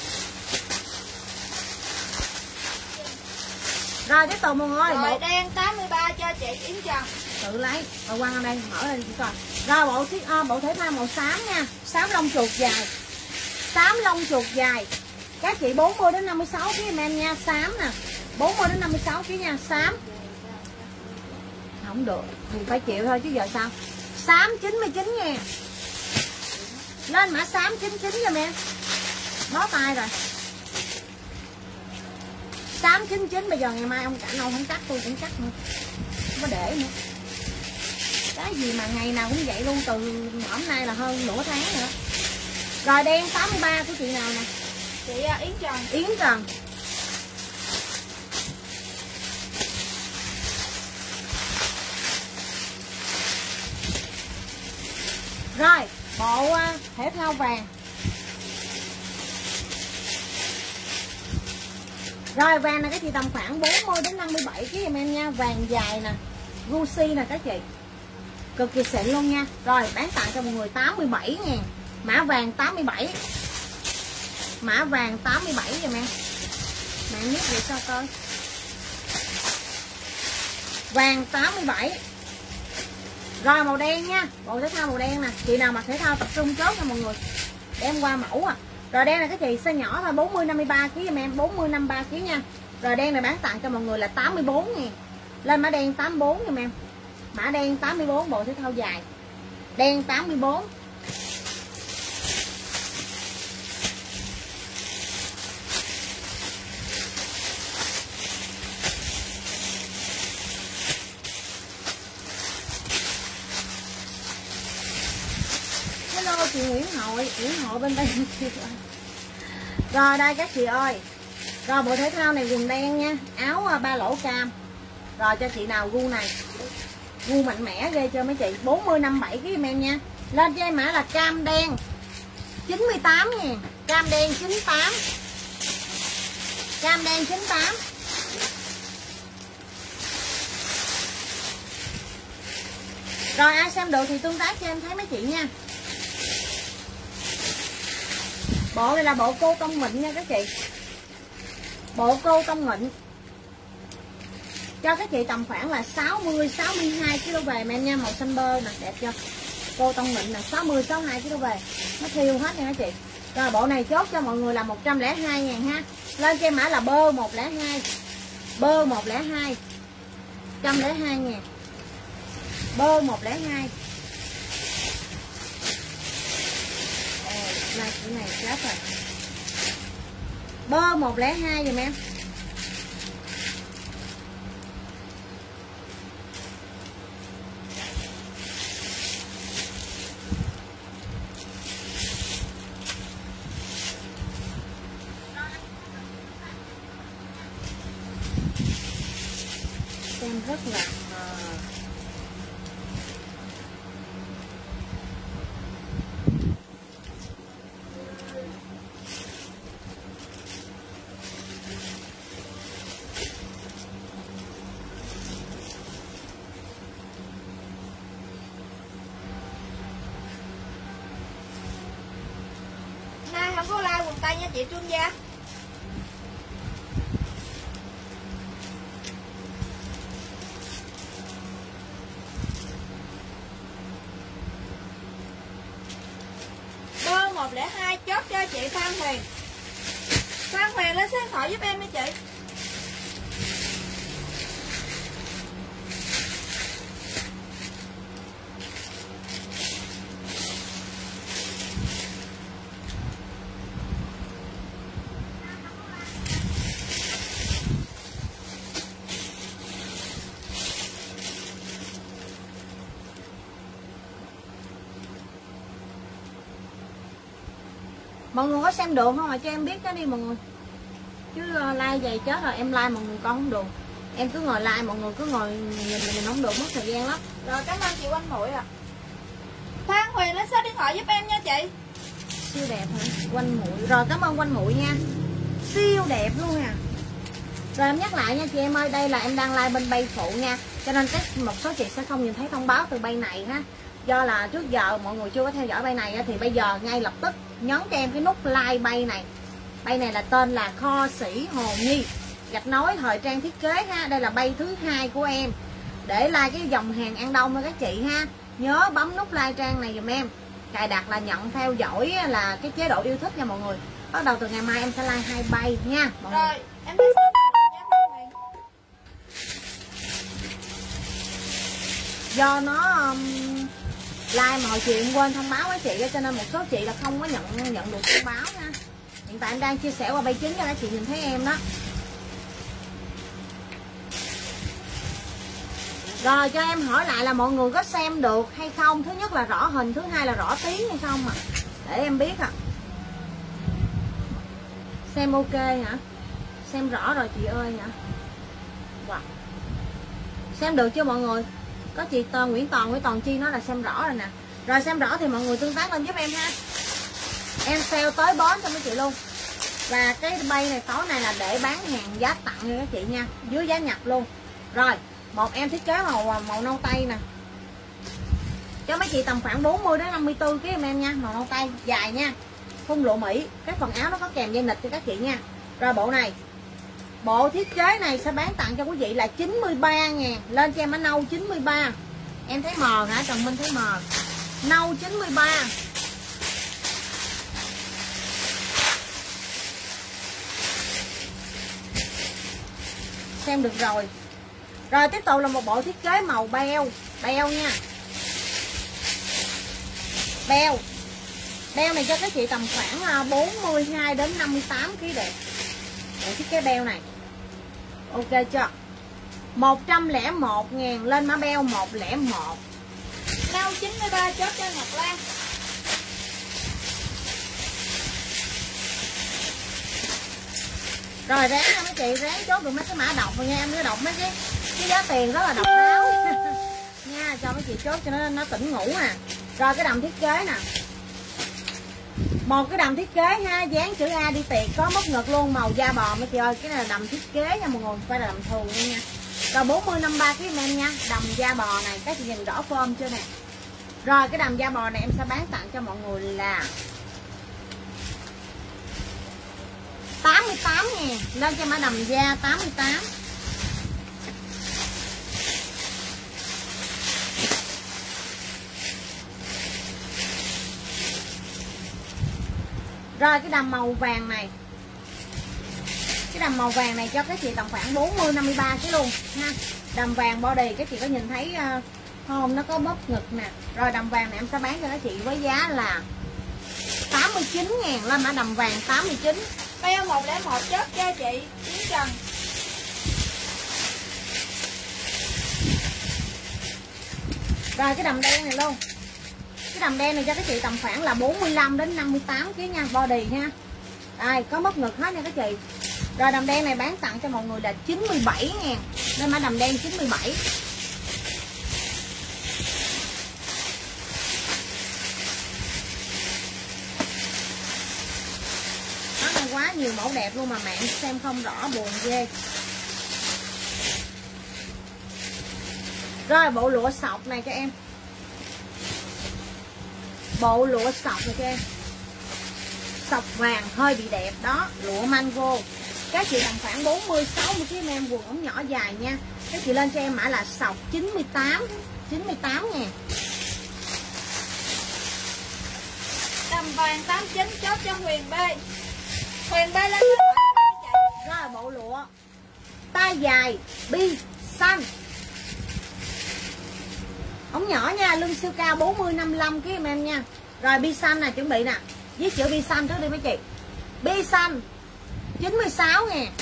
Rồi tiếp tục mọi người. Rồi bộ đen tám mươi ba cho chị Yến Trần. Tự lấy. Rồi quăng ở đây mở lên chị coi. Rồi bộ thiết à, bộ thể thao màu xám nha. Xám lông chuột dài. Xám lông chuột dài. Các chị bốn mươi đến năm mươi sáu ký em nha, xám nè. bốn mươi đến năm mươi sáu ký nha, xám. Không được thì phải chịu thôi chứ giờ sao. Xám chín mươi chín nha. Lên mã xám chín mươi chín giùm em. Bó tay rồi. Xám chín mươi chín bây giờ ngày mai ông cả nâu không cắt tôi cũng cắt nữa. Không có để nữa. Cái gì mà ngày nào cũng vậy luôn, từ hôm nay là hơn nửa tháng nữa. Rồi đen tám mươi ba của chị nào nè? Chị Yến Trần. Yến Trần. Rồi bộ thể thao vàng. Rồi vàng là cái chị tầm khoảng bốn mươi đến năm mươi bảy ký em em nha. Vàng dài nè, Gucci nè các chị. Cực kỳ xịn luôn nha. Rồi bán tặng cho mọi người tám mươi bảy ngàn. Mã vàng tám mươi bảy. Mã vàng tám mươi bảy giùm em. Mạng biết vậy sao coi. Vàng tám mươi bảy. Rồi màu đen nha. Bộ thể thao màu đen nè. Chị nào mặc thể thao tập trung chốt cho mọi người. Để em qua mẫu à. Rồi đen là cái chị size nhỏ thôi, bốn mươi năm mươi ba ký giùm em, bốn mươi năm mươi ba ký nha. Rồi đen này bán tặng cho mọi người là tám mươi bốn ngàn. Lên mã đen tám mươi bốn giùm em. Mã đen tám mươi bốn, bộ thể thao dài. Đen tám mươi bốn. Hello chị Nguyễn Hội, Nguyễn Hội bên đây. Rồi đây các chị ơi. Rồi bộ thể thao này quần đen nha, áo ba lỗ cam. Rồi cho chị nào gu này. Gu mạnh mẽ ghê cho mấy chị, bốn mươi năm mươi bảy ký em nha. Lên cho em mã là cam đen chín mươi tám ngàn. Cam đen chín mươi tám. Cam đen chín mươi tám. Rồi ai xem được thì tương tác cho em thấy mấy chị nha. Bộ này là bộ cô tông mịn nha các chị. Bộ cô tông mịn. Cho các chị tầm khoảng là sáu mươi sáu mươi hai ki lô về em nha, màu xanh bơ nè, đẹp chưa? Cô tông mịn nè, sáu mươi sáu mươi hai ki lô về. Nó thiêu hết nha các chị. Rồi bộ này chốt cho mọi người là một trăm lẻ hai ngàn ha. Lên cho em mã là bơ một không hai. Bơ một không hai. trăm lẻ hai ngàn. Bơ một không hai. Ồ, like cái này chết rồi. Bơ một không hai giùm em. Xem rất là à. Nay không có like quần tây nha chị Trung Gia. Bơ một không hai chốt cho chị Phan Huyền. Phan Huyền lên số điện thoại giúp em đi chị. Mọi người có xem được không mà cho em biết cái đi mọi người. Chứ uh, like vậy chết rồi, em like mọi người coi không được. Em cứ ngồi like mọi người cứ ngồi nhìn mình không được, mất thời gian lắm. Rồi cảm ơn chị Oanh Muội ạ. À. Phan Huyền lên số điện thoại giúp em nha chị. Siêu đẹp hả? Quanh Muội. Rồi cảm ơn Quanh Muội nha. Siêu đẹp luôn à. Rồi em nhắc lại nha chị em ơi, đây là em đang like bên bay phụ nha. Cho nên các một số chị sẽ không nhìn thấy thông báo từ bay này ha. Do là trước giờ mọi người chưa có theo dõi bay này thì bây giờ ngay lập tức nhấn cho em cái nút like bay này. Bay này là tên là Kho Sĩ Hồ Nhi gạch nối thời trang thiết kế ha. Đây là bay thứ hai của em để like cái dòng hàng An Đông với các chị ha. Nhớ bấm nút like trang này dùm em. Cài đặt là nhận theo dõi là cái chế độ yêu thích nha mọi người. Bắt đầu từ ngày mai em sẽ like hai bay nha mọi Rồi, người. em đi số nha Phan Huyền. Do nó um, like mà hồi chiều em quên thông báo với chị cho nên một số chị là không có nhận nhận được thông báo nha. Hiện tại em đang chia sẻ qua bay chính cho các chị nhìn thấy em đó. Rồi cho em hỏi lại là mọi người có xem được hay không. Thứ nhất là rõ hình, thứ hai là rõ tiếng hay không à. Để em biết à. Xem ok hả? Xem rõ rồi chị ơi hả? Wow. Xem được chưa mọi người? Có chị Toàn Nguyễn Toàn Nguyễn Toàn Chi nói là xem rõ rồi nè. Rồi xem rõ thì mọi người tương tác lên giúp em ha. Em sale tới bón cho mấy chị luôn. Và cái bay này tối này là để bán hàng giá tặng cho các chị nha, dưới giá nhập luôn. Rồi một em thiết kế màu màu nâu tây nè, cho mấy chị tầm khoảng bốn mươi đến năm mươi tư ký em em nha. Màu nâu tây dài nha, thun lụa Mỹ. Cái phần áo nó có kèm dây nịt cho các chị nha. Rồi bộ này, bộ thiết kế này sẽ bán tặng cho quý vị là chín mươi ba ngàn. Lên cho em ở nâu chín mươi ba. Em thấy mờ hả? Trần Minh thấy mờ. Nâu chín mươi ba. Xem được rồi. Rồi tiếp tục là một bộ thiết kế màu beo. Beo nha. Beo. Beo này cho các chị tầm khoảng bốn mươi hai đến năm mươi tám ký đẹp. Bộ thiết kế beo này. Ok chưa? một trăm lẻ một ngàn. Lên mã beo một không một. Nâu chín mươi ba chốt cho Ngọc Lan. Rồi ráng nha mấy chị, ráng chốt được mấy cái mã độc rồi nha. Em cứ đọc mấy cái, cái giá tiền rất là độc đáo nha, cho mấy chị chốt cho nó nó tỉnh ngủ nè. Rồi cái đầm thiết kế nè, một cái đầm thiết kế ha, dán chữ A đi tiệc, có móc ngực luôn, màu da bò mấy chị ơi. Cái này là đầm thiết kế nha mọi người, phải là đầm thường nha. Rồi bốn mươi năm mươi ba ký em nha, đầm da bò này, các chị nhìn rõ form chưa nè. Rồi cái đầm da bò này em sẽ bán tặng cho mọi người là tám mươi tám ngàn. Lên cho mã đầm da tám mươi tám. Rồi cái đầm màu vàng này, cái đầm màu vàng này cho các chị tầm khoảng bốn mươi năm mươi ba ký luôn ha. Đầm vàng body các chị có nhìn thấy uh, không, nó có bóp ngực nè. Rồi đầm vàng này em sẽ bán cho các chị với giá là tám mươi chín ngàn, lên mã đầm vàng tám mươi chín. Beo một không một chốt cho chị Yến Trần. Rồi cái đầm đen này luôn. Cái đầm đen này cho các chị tầm khoảng là bốn mươi lăm đến năm mươi tám ký nha, body nha. Đây, có bóp ngực hết nha các chị. Rồi đầm đen này bán tặng cho mọi người là chín mươi bảy ngàn. Nên mã đầm đen chín mươi bảy. Nó này quá nhiều mẫu đẹp luôn mà mạng xem không rõ, buồn ghê. Rồi bộ lụa sọc này cho em. Bộ lụa sọc này cho em. Sọc vàng hơi bị đẹp đó, lụa mango. Các chị tầm khoảng bốn mươi sáu mươi kg em, quần ống nhỏ dài nha. Các chị lên cho em mã là sọc chín mươi tám, chín mươi tám ngàn. Đầm vàng tám mươi chín chốt cho Huyền B. Huyền B lên. Rồi bộ lụa tay dài bi xanh, ống nhỏ nha, lưng siêu cao bốn mươi năm mươi lăm ký em nha. Rồi bi xanh nè, chuẩn bị nè, với chữ bi xanh trước đi mấy chị. Bi xanh chín mươi sáu ngàn.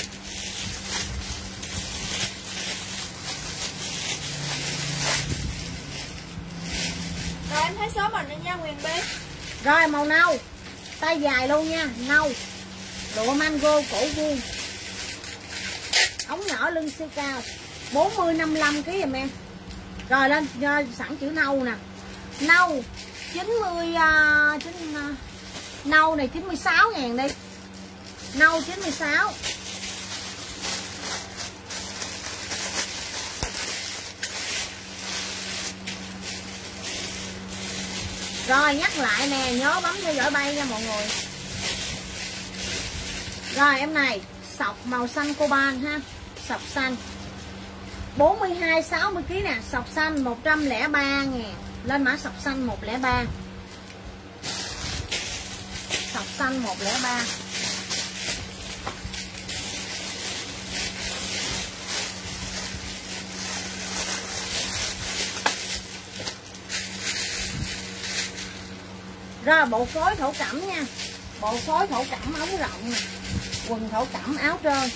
Rồi em thấy số mình đi nha Huyền B. Rồi màu nâu, tay dài luôn nha, nâu, lụa mango cổ vuông, ống nhỏ lưng siêu cao bốn mươi năm mươi lăm ký em em. Rồi lên cho sẵn chữ nâu nè, nâu chín mươi uh, chín, uh, nâu này chín mươi sáu ngàn đi, nâu chín mươi sáu. Rồi nhắc lại nè, nhớ bấm theo dõi bay nha mọi người. Rồi em này sọc màu xanh coban ha, sọc xanh bốn mươi hai sáu mươi ký nè, sọc xanh một trăm lẻ ba ngàn. Lên mã sọc xanh một không ba. Sọc xanh một không ba. Rồi bộ phối thổ cẩm nha. Bộ phối thổ cẩm ống rộng nè, quần thổ cẩm áo trơn.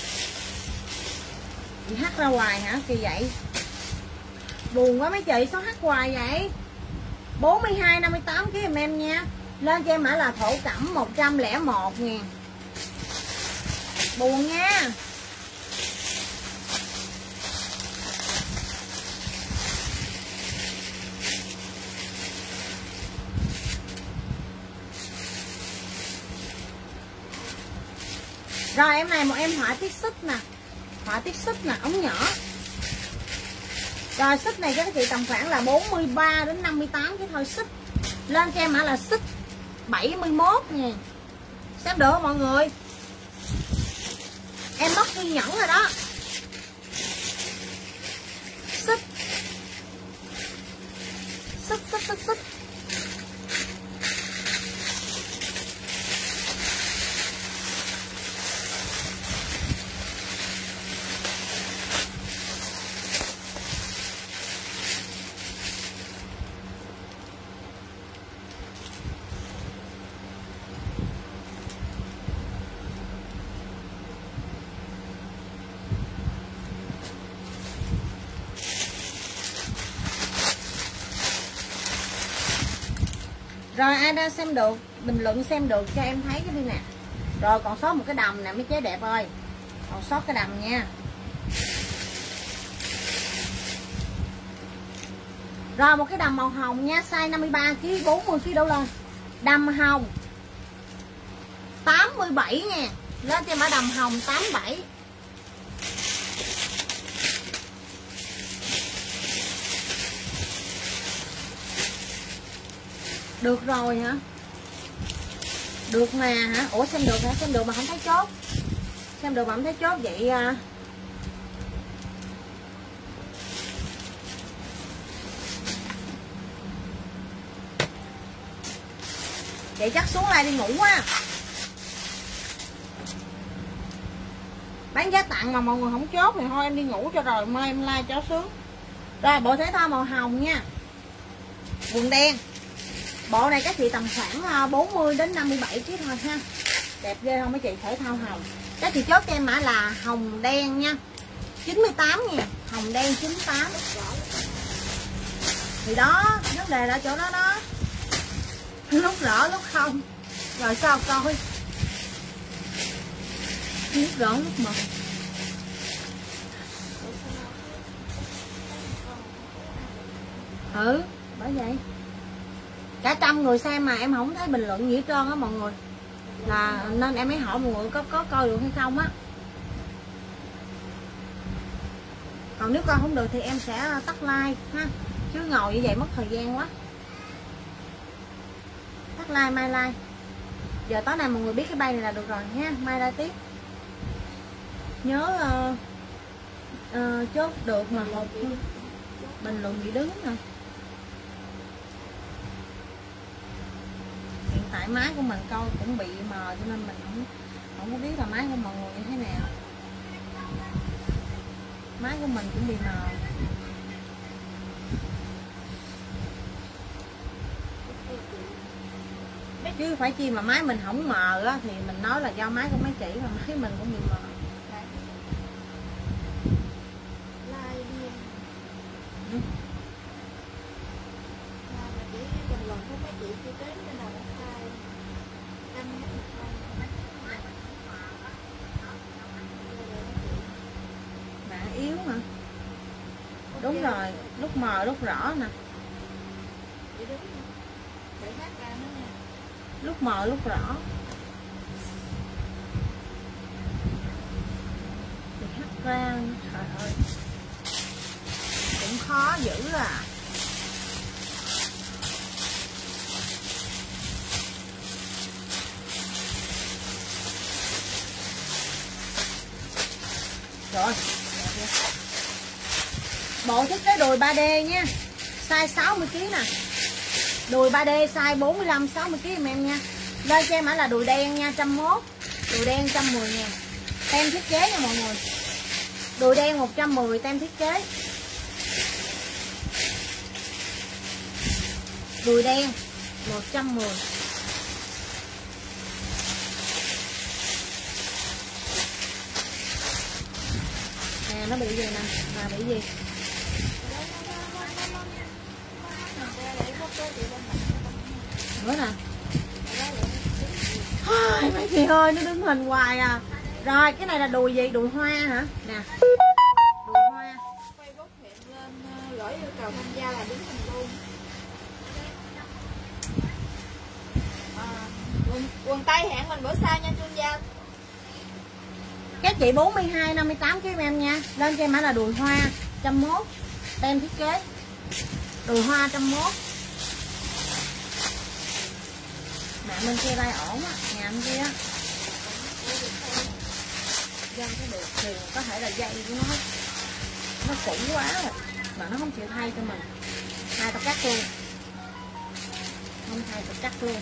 Chị hắt ra hoài hả? Kỳ vậy. Buồn quá mấy chị, sao hắt hoài vậy? bốn mươi hai năm mươi tám ký em em nha. Lên cho em mã là thổ cẩm một trăm lẻ một ngàn. Buồn nha. Rồi em này một em họa tiết xích nè, họa tiết xích nè, ống nhỏ. Rồi xích này cho các chị tầm khoảng là bốn mươi ba đến năm mươi tám cái thôi xích. Lên cho em mã là xích bảy mươi mốt nha. Xem được không mọi người? Em mất kiên nhẫn rồi đó. Xích Xích xích xích xích. Rồi ai đã xem được, bình luận xem được cho em thấy cái đi nè. Rồi còn sót một cái đầm nè mấy chế đẹp ơi. Còn sót cái đầm nha. Rồi một cái đầm màu hồng nha, size năm mươi ba ký, bốn mươi ký đổ lên. Đầm hồng tám mươi bảy nha. Lên cho mã đầm hồng tám mươi bảy. Được rồi hả? Được mà hả? Ủa xem được hả? Xem được mà không thấy chốt. Xem được mà không thấy chốt vậy à. Vậy chắc xuống lại đi ngủ quá. Bán giá tặng mà mọi người không chốt thì thôi em đi ngủ cho rồi, mai em like cho sướng. Rồi bộ thể thao màu hồng nha, quần đen. Bộ này các chị tầm khoảng bốn mươi đến năm mươi bảy ký thôi ha. Đẹp ghê không mấy chị, thể thao hồng. Các chị chốt cho em mã là hồng đen nha, chín mươi tám nha, hồng đen chín mươi tám. Thì đó, vấn đề là chỗ đó đó. Lúc rõ lúc không. Rồi sao coi. Lúc rõ lúc mờ. Ừ, bởi vậy. Cả trăm người xem mà em không thấy bình luận gì hết trơn á mọi người. Là nên em mới hỏi mọi người có có coi được hay không á. Còn nếu coi không được thì em sẽ tắt like ha. Chứ ngồi như vậy mất thời gian quá. Tắt like, mai like. Giờ tối nay mọi người biết cái bay này là được rồi nha. Mai like tiếp. Nhớ uh, uh, chốt được mà một bình luận bị đứng nè. Hiện tại máy của mình coi cũng bị mờ cho nên mình không không có biết là máy của mọi người như thế nào. Máy của mình cũng bị mờ. Chứ phải chi mà máy mình không mờ á thì mình nói là do máy của mấy chị mà máy mình cũng bị mờ. Bạn yếu mà. Đúng rồi, lúc mờ lúc rõ nè. Lúc mờ lúc rõ. Thì hắt ra, trời ơi. Cũng khó dữ à. Rồi. Bộ thiết kế đùi ba D nha. Size sáu mươi ký nè. Đùi ba D size bốn mươi lăm sáu mươi ký giùm em nha. Lên cho em mã là đùi đen nha, một trăm mốt. Đùi đen một trăm mười ngàn. Tem thiết kế nha mọi người. Đùi đen một trăm mười tem thiết kế. Đùi đen một trăm mười. Nè nó bị gì nè, mà bị gì? Nữa nè. Ai, mấy chị ơi nó đứng hình hoài à. Rồi cái này là đùi gì? Đùi hoa hả? Nè. Đùi hoa. Facebook hiện lên gửi yêu cầu tham gia là đứng hình luôn. À, quần, quần tây hẹn mình bữa sau nha chuyên gia. Các chị bốn mươi hai năm mươi tám ký em nha. Lên cho em mã là đùi hoa một trăm mốt. Tem thiết kế. Đùi hoa một trăm mốt. Bạn bên kia bay ổn á, nhà anh kia dân cái được thì có thể là dây của nó nó cũ quá rồi mà nó không chịu thay cho mình. Hai tao cắt luôn, không thay tao cắt luôn.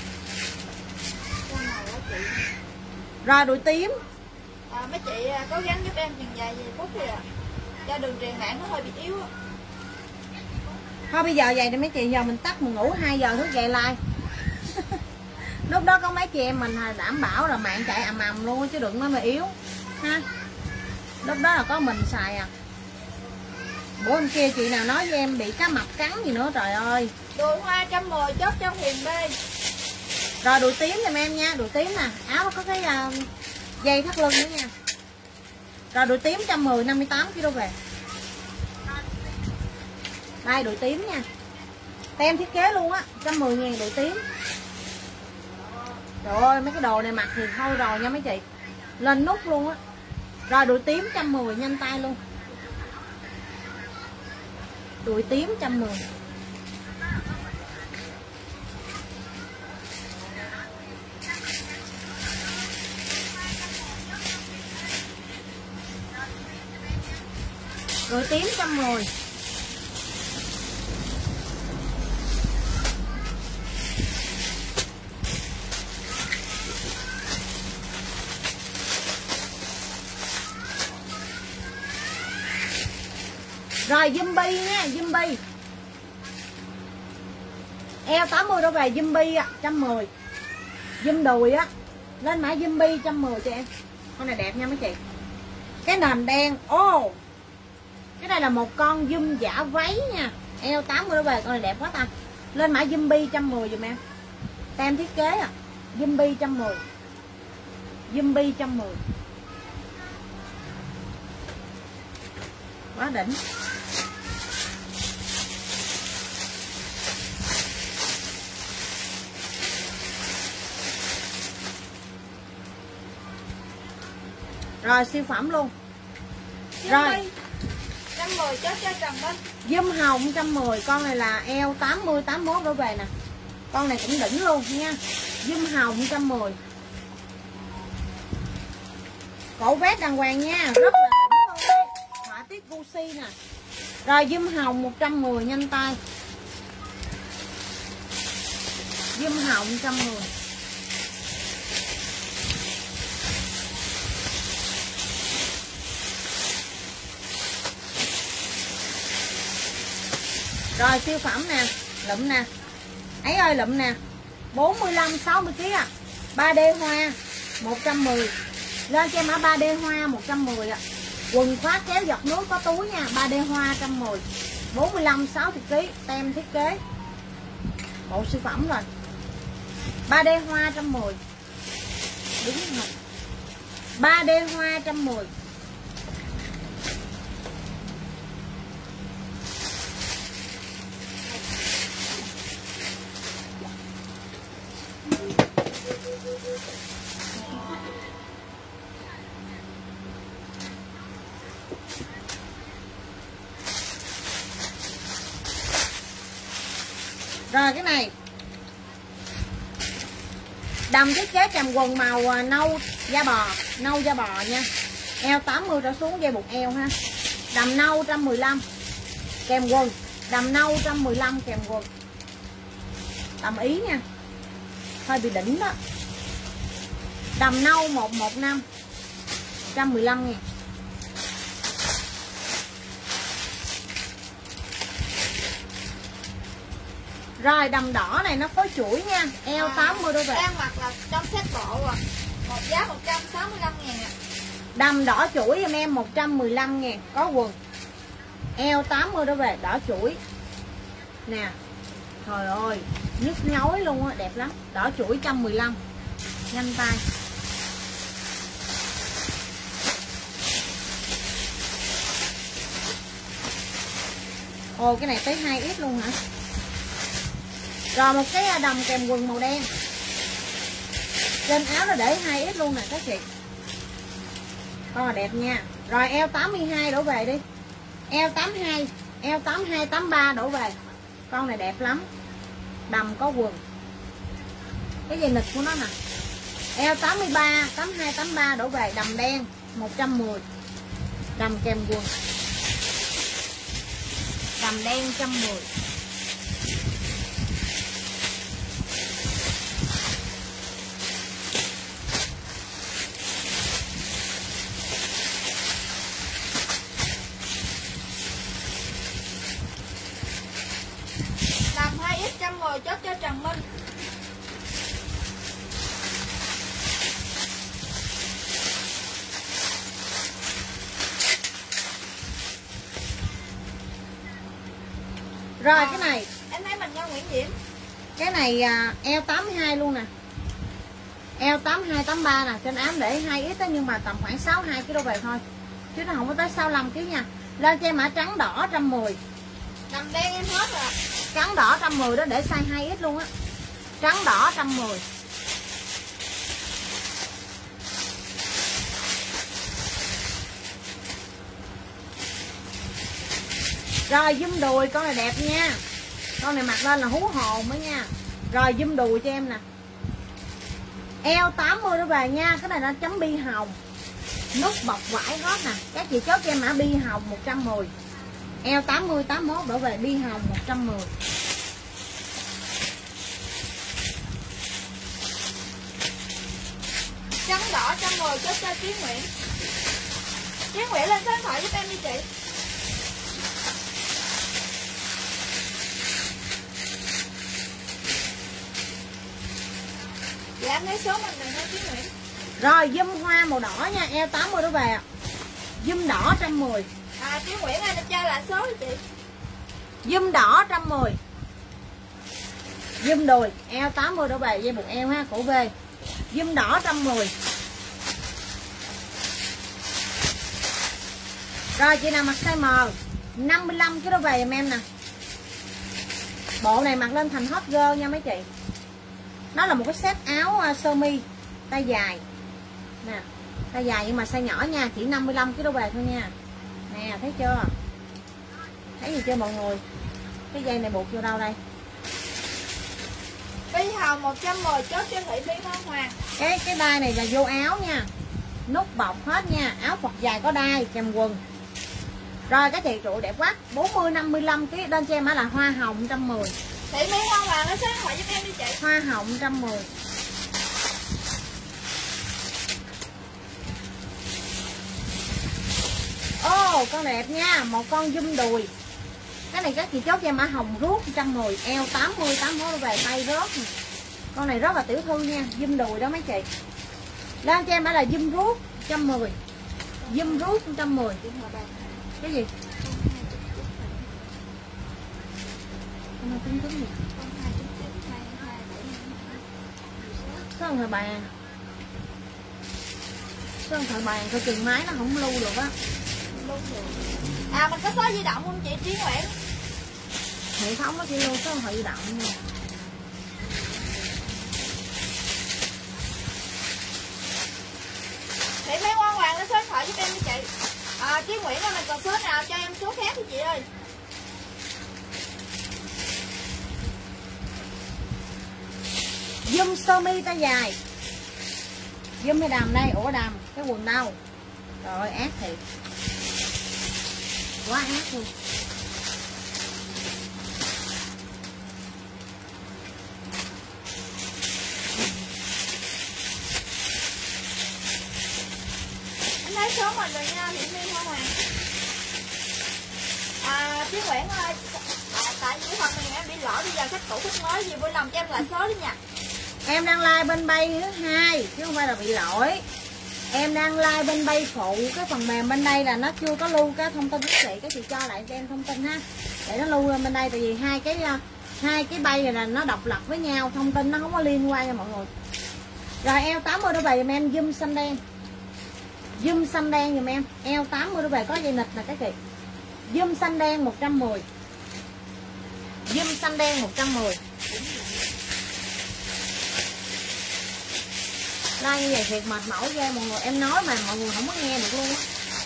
Rồi đùi tím. À, mấy chị cố gắng giúp em chừng vài phút đi ạ. À. Cho đường truyền mạng nó hơi bị yếu á. Thôi bây giờ vậy thì mấy chị giờ mình tắt mình ngủ hai giờ thức dậy like. Lúc đó có mấy chị em mình đảm bảo là mạng chạy ầm ầm luôn chứ đừng nói mà yếu ha. Lúc đó là có mình xài à. Bữa hôm kia chị nào nói với em bị cá mập cắn gì nữa trời ơi. Đùi hoa một trăm mười chốt trong Huyền B. Rồi đùi tím giùm em nha, đùi tím nè, áo nó có cái uh, dây thắt lưng nữa nha. Rồi đùi tím một trăm mười năm mươi tám ki lô về. Đây đùi tím nha. Tem thiết kế luôn á, một trăm mười ngàn đùi tím. Trời ơi mấy cái đồ này mặc thì thôi rồi nha mấy chị. Lên nút luôn á. Rồi đùi tím một trăm mười nhanh tay luôn. Đùi tím một trăm mười. Đùi tím một trăm mười. Rồi Zumbi nha, Zumbi eo tám mươi đổ về Zumbi á, một trăm mười. Zoom đùi á, lên mã Zumbi một trăm mười cho em. Con này đẹp nha mấy chị. Cái nền đen, ô oh, cái này là một con zoom giả váy nha, eo tám mươi đổ về, con này đẹp quá ta. Lên mã Zumbi một trăm mười dùm em. Tem thiết kế à, Zumbi một trăm mười. Zumbi một trăm mười. Quá đỉnh. Rồi siêu phẩm luôn. Rồi một trăm mười chốt cho Trần Minh. Zoom hồng một trăm mười, con này là eo tám mươi tám mươi mốt đổ về nè. Con này cũng đỉnh luôn nha. Zoom hồng một trăm mười. Cổ vest đàng hoàng nha, rất là đỉnh luôn đây. Họa tiết Gucci nè. Rồi zoom hồng một trăm mười nhanh tay. Zoom hồng một trăm mười. Rồi siêu phẩm nè, lụm nè. Ấy ơi lụm nè. bốn mươi lăm sáu mươi ký à. ba D hoa một trăm mười. Lên cho mã ba D hoa một trăm mười ạ. À. Quần khoác kéo giọt nước có túi nha, ba D hoa một trăm mười. bốn mươi lăm sáu mươi ký, tem thiết kế. Bộ siêu phẩm rồi. ba D hoa một trăm mười. Đúng rồi. ba D hoa một trăm mười. Rồi cái này đầm thiết kế kèm quần màu nâu da bò, nâu da bò nha. Eo tám mươi trở xuống, dây buộc eo ha. Đầm nâu một trăm mười lăm kèm quần, đầm nâu một trăm mười lăm kèm quần. Đầm Ý nha. Hơi bị đỉnh đó. Đầm nâu một một năm một trăm mười lăm ngàn. Rồi đầm đỏ này nó phối chuỗi nha, eo à, tám mươi đôi về. Đang mặc là trong set bộ à. Một giá một trăm sáu mươi lăm ngàn ạ. Đầm đỏ chuỗi em em một trăm mười lăm ngàn, có quần. Eo tám mươi đôi về, đỏ chuỗi. Nè. Trời ơi, nhức nhối luôn á, đẹp lắm. Đỏ chuỗi một trăm mười lăm. Nhanh tay. Ồ cái này tới hai x luôn hả? Rồi một cái đầm kèm quần màu đen. Trên áo nó để hai x luôn nè các chị. Con là đẹp nha. Rồi eo tám mươi hai đổ về đi. Eo tám mươi hai, eo tám mươi hai tám mươi ba đổ về. Con này đẹp lắm. Đầm có quần. Cái dây nịch của nó nè. Eo tám mươi ba, tám mươi hai tám mươi ba đổ về, đầm đen một trăm mười. Đầm kèm quần. Đầm đen một trăm mười. Đầm hai x một trăm mười chốt cho Trần Minh. Rồi cái này em thấy mình nha Nguyễn Diễm. Cái này à, eo tám mươi hai luôn nè. Eo tám mươi hai tám mươi ba nè, trên áo để hai x đó, nhưng mà tầm khoảng sáu mươi hai ki lô về thôi. Chứ nó không có tới sáu mươi lăm ki lô nha. Lên cho mã trắng đỏ một trăm mười. Đầm đen em hết rồi. Trắng đỏ một trăm mười đó, để size hai x luôn á. Trắng đỏ một trăm mười. Rồi zoom đùi, con này đẹp nha. Con này mặc lên là hú hồn đó nha. Rồi zoom đùi cho em nè. Eo tám mươi nó về nha. Cái này nó chấm bi hồng. Nút bọc vải hết nè. Các chị chốt cho em mã bi hồng một trăm mười. Eo tám mươi tám mươi mốt đổ về bi hồng một trăm mười. Trắng đỏ một trăm mười chốt cho Chí Nguyễn. Chí Nguyễn lên số điện thoại giúp em đi chị. Dạ em lấy số mình rồi nha Chí Nguyễn. Rồi zoom hoa màu đỏ nha, eo tám mươi đổ về ạ. Zoom đỏ một trăm mười. À Chí Nguyễn ơi, cho lại số đi chị. Zoom đỏ một trăm mười. Zoom đùi eo tám mươi đổ về, dây buộc eo ha, cổ V. Zoom đỏ một trăm mười. Rồi chị nào mặc size M năm mươi lăm cái đổ về giùm em nè. Bộ này mặc lên thành hot girl nha mấy chị. Nó là một cái set áo sơ mi tay dài nè, tay dài nhưng mà size nhỏ nha, chỉ năm mươi lăm cái đổ về thôi nha. Nè thấy chưa, thấy gì chưa mọi người? Cái dây này buộc vô đâu đây? Bi Hồng một trăm mười chốt cho Thị Bi Hoa Hoàng. Cái cái đai này là vô áo nha, nút bọc hết nha, áo phật dài có đai kèm quần. Rồi cái chị trụ đẹp quá, bốn mươi năm mươi lăm ký, lên cho em là hoa hồng một trăm mười. Thị Bi Hoa Hoàng nó số điện thoại giúp em đi chị. Hoa hồng một trăm mười. Ô, con đẹp nha, một con zoom đùi. Cái này các chị chốt cho em mã hồng rút một trăm mười, eo tám mươi, tám mươi về tay rớt. Con này rất là tiểu thư nha, zoom đùi đó mấy chị. Lên cho em đã là zoom rút một trăm mười. Zoom rút một trăm mười. Cái gì? Con tính tính gì? Sao người bàn? Sao thời bàn coi chừng máy nó không lưu được á. À mình có số di động không chị Trí Nguyễn? Hệ thống nó chỉ lưu số điện thoại di động nha. Thị Bi Hoa Hoàng nó số điện thoại giúp em đi chị. À Trí Nguyễn ơi, mình còn số nào cho em số khác đi chị ơi. Zoom sơ mi tay dài. Zoom hay đầm đây, ủa đầm, cái quần đâu? Rồi ác thiệt. Quá ác luôn. Anh lấy số mình rồi nha Thị Bi Hoa Hoàng. À Trí Nguyễn ơi, à, tại vì phần này em bị lỗi, bây giờ khách cũ khách mới gì vui lòng cho em lại số đi nha. Em đang like bên bay thứ hai chứ không phải là bị lỗi. Em đang like bên bay phụ, cái phần mềm bên đây là nó chưa có lưu cái thông tin của chị, cái chị cho lại cho em thông tin ha, để nó lưu lên bên đây, tại vì hai cái hai cái bay này là nó độc lập với nhau, thông tin nó không có liên quan nha mọi người. Rồi eo tám mươi đổ về giùm em zoom xanh đen, zoom xanh đen giùm em, eo tám mươi đổ về có dây nịt nè các chị. Zoom xanh đen một trăm mười. Zoom xanh đen một trăm mười. Like như vậy thiệt mệt mỏi ghê mọi người, em nói mà mọi người không có nghe được luôn á.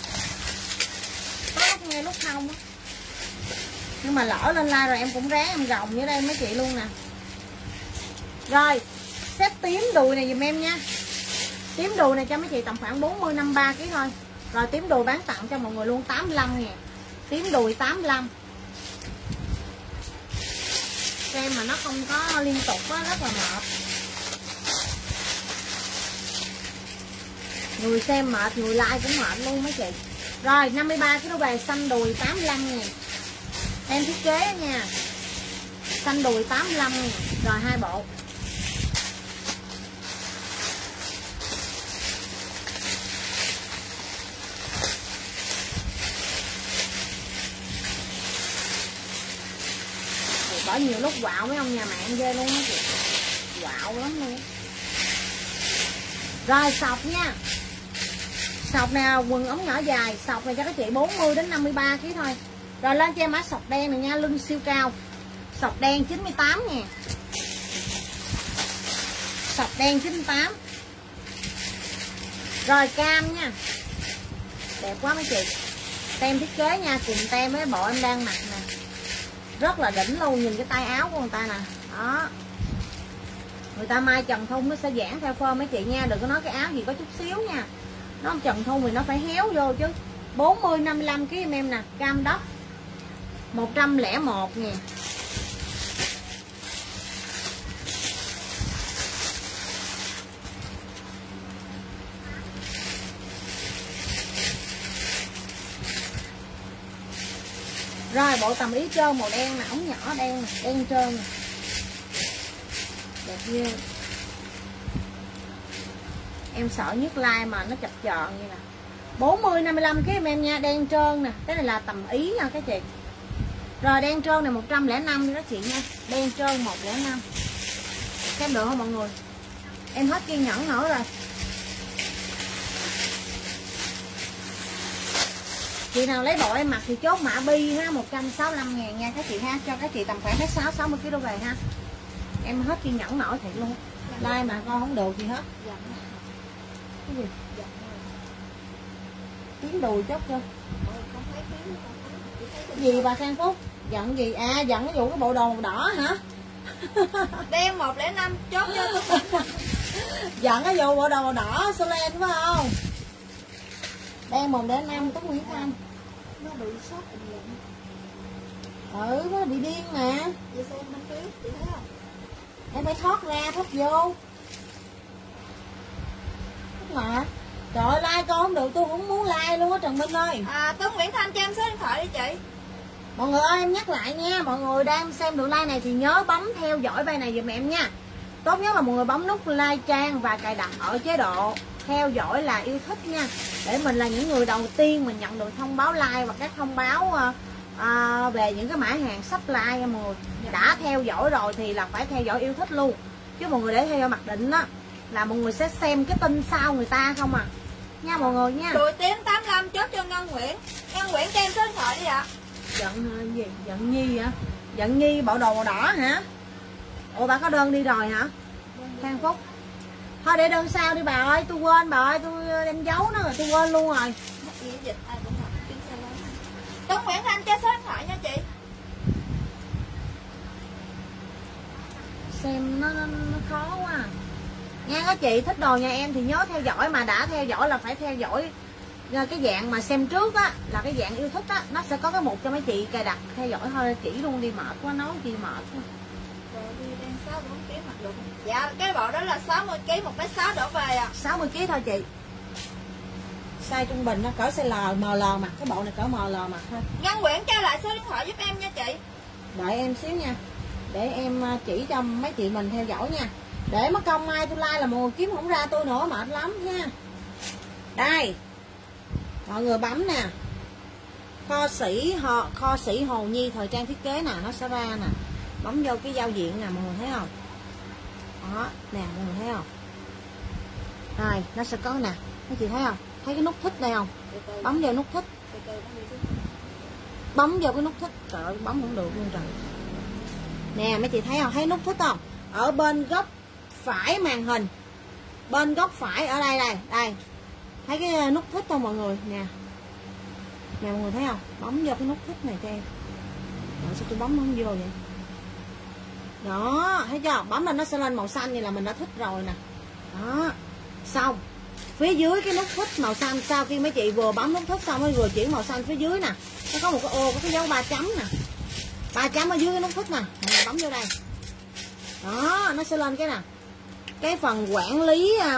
Có lúc nghe lúc không á. Nhưng mà lỡ lên like rồi em cũng ráng em gồng như đây mấy chị luôn nè. Rồi, set tím đùi này dùm em nha. Tím đùi này cho mấy chị tầm khoảng bốn mươi năm mươi ba ký thôi. Rồi tím đùi bán tặng cho mọi người luôn tám mươi lăm ngàn. Tím đùi tám mươi lăm. Xem mà nó không có liên tục á, rất là mệt. Người xem mệt, người like cũng mệt luôn mấy chị. Rồi năm mươi ba cái đôi bài xanh đùi tám mươi lăm ngàn. Em thiết kế nha. Xanh đùi tám mươi lăm ngàn. Rồi hai bộ. Bởi nhiều lúc quạo mấy ông nhà mạng ghê luôn á chị. Quạo lắm luôn. Rồi sọc nha. Sọc nào quần ống nhỏ dài, sọc này cho các chị bốn mươi đến năm mươi ba ký thôi. Rồi lên cho em mã sọc đen này nha, lưng siêu cao. Sọc đen chín mươi tám ngàn. Sọc đen chín mươi tám. Rồi cam nha. Đẹp quá mấy chị. Tem thiết kế nha, cùng tem với bộ em đang mặc nè. Rất là đỉnh luôn, nhìn cái tay áo của người ta nè. Đó. Người ta may trần thun nó sẽ giãn theo form mấy chị nha, đừng có nói cái áo gì có chút xíu nha. Nó không trần thun thì nó phải héo vô chứ. bốn mươi năm mươi lăm ký em em nè, cam đốc một trăm lẻ một ngàn. Rồi bộ tầm ý trơn màu đen nè, ống nhỏ đen nè, đen trơn nè. Đẹp ghê. Em sợ nhất like mà nó chập chờn như nè. Bốn mươi năm mươi lăm ký em nha, đen trơn nè. Cái này là tầm ý nha các chị. Rồi đen trơn này một trăm lẻ năm đi đó chị nha. Đen trơn một không năm. Xem được không mọi người? Em hết kiên nhẫn nữa rồi. Chị nào lấy bộ em mặc thì chốt mã bi ha, một trăm sáu mươi lăm ngàn nha các chị ha. Cho các chị tầm khoảng mấy sáu sáu mươi ki lô gam về ha. Em hết kiên nhẫn nổi thiệt luôn. Like mà con không được gì hết. Cái gì? Tiếng đùi chốt chưa? Gì bà Sang Phúc? Giận gì? À giận cái vụ cái bộ đồ màu đỏ hả? Đen một không năm chốt cho. Giận cái vụ bộ đồ màu đỏ Solen phải không? Đen một không năm Tống Nguyễn Thanh. Nó bị sốt ảnh giận. Ừ, nó bị điên mà. Vậy xem bên phía, chị thấy không? Em phải thoát ra, thoát vô. Mà trời ơi, like con không được, tôi không muốn like luôn á Trần Minh ơi. À, Tống Nguyễn Thanh cho em số điện thoại đi chị. Mọi người ơi, em nhắc lại nha, mọi người đang xem được like này thì nhớ bấm theo dõi bài này giùm em nha. Tốt nhất là mọi người bấm nút like trang và cài đặt ở chế độ theo dõi là yêu thích nha. Để mình là những người đầu tiên mình nhận được thông báo like và các thông báo à, về những cái mã hàng sắp like nha mọi người. Đã theo dõi rồi thì là phải theo dõi yêu thích luôn. Chứ mọi người để theo dõi mặc định á là mọi người sẽ xem cái tin sau người ta không à. Nha mọi người nha. Đùi tiếng tám lăm chốt cho Ngân Nguyễn. Ngân Nguyễn cho em số điện thoại đi ạ. Giận gì? Giận Nhi hả? Giận Nhi bộ đồ màu đỏ hả? Ủa bà có đơn đi rồi hả? Phan Phúc. Thôi để đơn sau đi bà ơi, tôi quên bà ơi, tôi đem giấu nó rồi, tôi quên luôn rồi. Dịch ai cũng học tiếng xe lớn. Tống Nguyễn Thanh cho số điện thoại nha chị. Xem nó, nó, nó khó quá à. Nha các chị, thích đồ nhà em thì nhớ theo dõi, mà đã theo dõi là phải theo dõi cái dạng mà xem trước á, là cái dạng yêu thích á, nó sẽ có cái mục cho mấy chị cài đặt theo dõi thôi, chỉ luôn đi mệt quá, nói chi mệt quá. Rồi đi đang sáu bốn ký mặc được. Dạ, cái bộ đó là sáu mươi ký, một mét sáu đổ về à. sáu mươi ký thôi chị. Size trung bình nó cỡ size L, em lờ mặc, cái bộ này cỡ em lờ mặc thôi. Ngân Nguyễn cho lại số điện thoại giúp em nha chị. Đợi em xíu nha, để em chỉ cho mấy chị mình theo dõi nha. Để mất công mai tôi like là mọi người kiếm không ra tôi nữa, mệt lắm nha. Đây, mọi người bấm nè, kho sĩ họ kho sĩ Hồ Nhi thời trang thiết kế nè, nó sẽ ra nè. Bấm vô cái giao diện nè, mọi người thấy không? Đó, nè mọi người thấy không? Rồi, nó sẽ có nè, mấy chị thấy không? Thấy cái nút thích đây không? Bấm vô nút thích. Bấm vô cái nút thích. Trời ơi, bấm không được luôn trời. Nè mấy chị thấy không? Thấy nút thích không? Ở bên góc phải màn hình, bên góc phải ở đây đây đây, thấy cái nút thích không mọi người? Nè nè mọi người thấy không? Bấm vô cái nút thích này cho em. Rồi sao tôi bấm nó không vô vậy? Đó, thấy chưa? Bấm lên nó sẽ lên màu xanh, như là mình đã thích rồi nè. Đó, xong phía dưới cái nút thích màu xanh, sau khi mấy chị vừa bấm nút thích xong mới vừa chuyển màu xanh phía dưới nè, nó có một cái ô, có cái dấu ba chấm nè, ba chấm ở dưới cái nút thích nè, mình bấm vô đây. Đó, nó sẽ lên cái nè, cái phần quản lý à,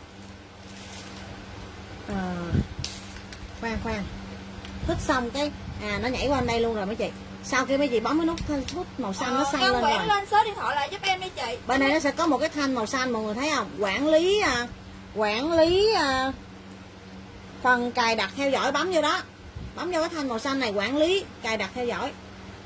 khoan khoan thích xong cái à nó nhảy qua đây luôn rồi mấy chị. Sau khi mấy chị bấm cái nút thích màu xanh, nó xanh lên rồi. Lên số điện thoại lại giúp em đi chị. Bên này nó sẽ có một cái thanh màu xanh, mọi người thấy không? Quản lý à, quản lý à, phần cài đặt theo dõi, bấm vô đó, bấm vô cái thanh màu xanh này, quản lý cài đặt theo dõi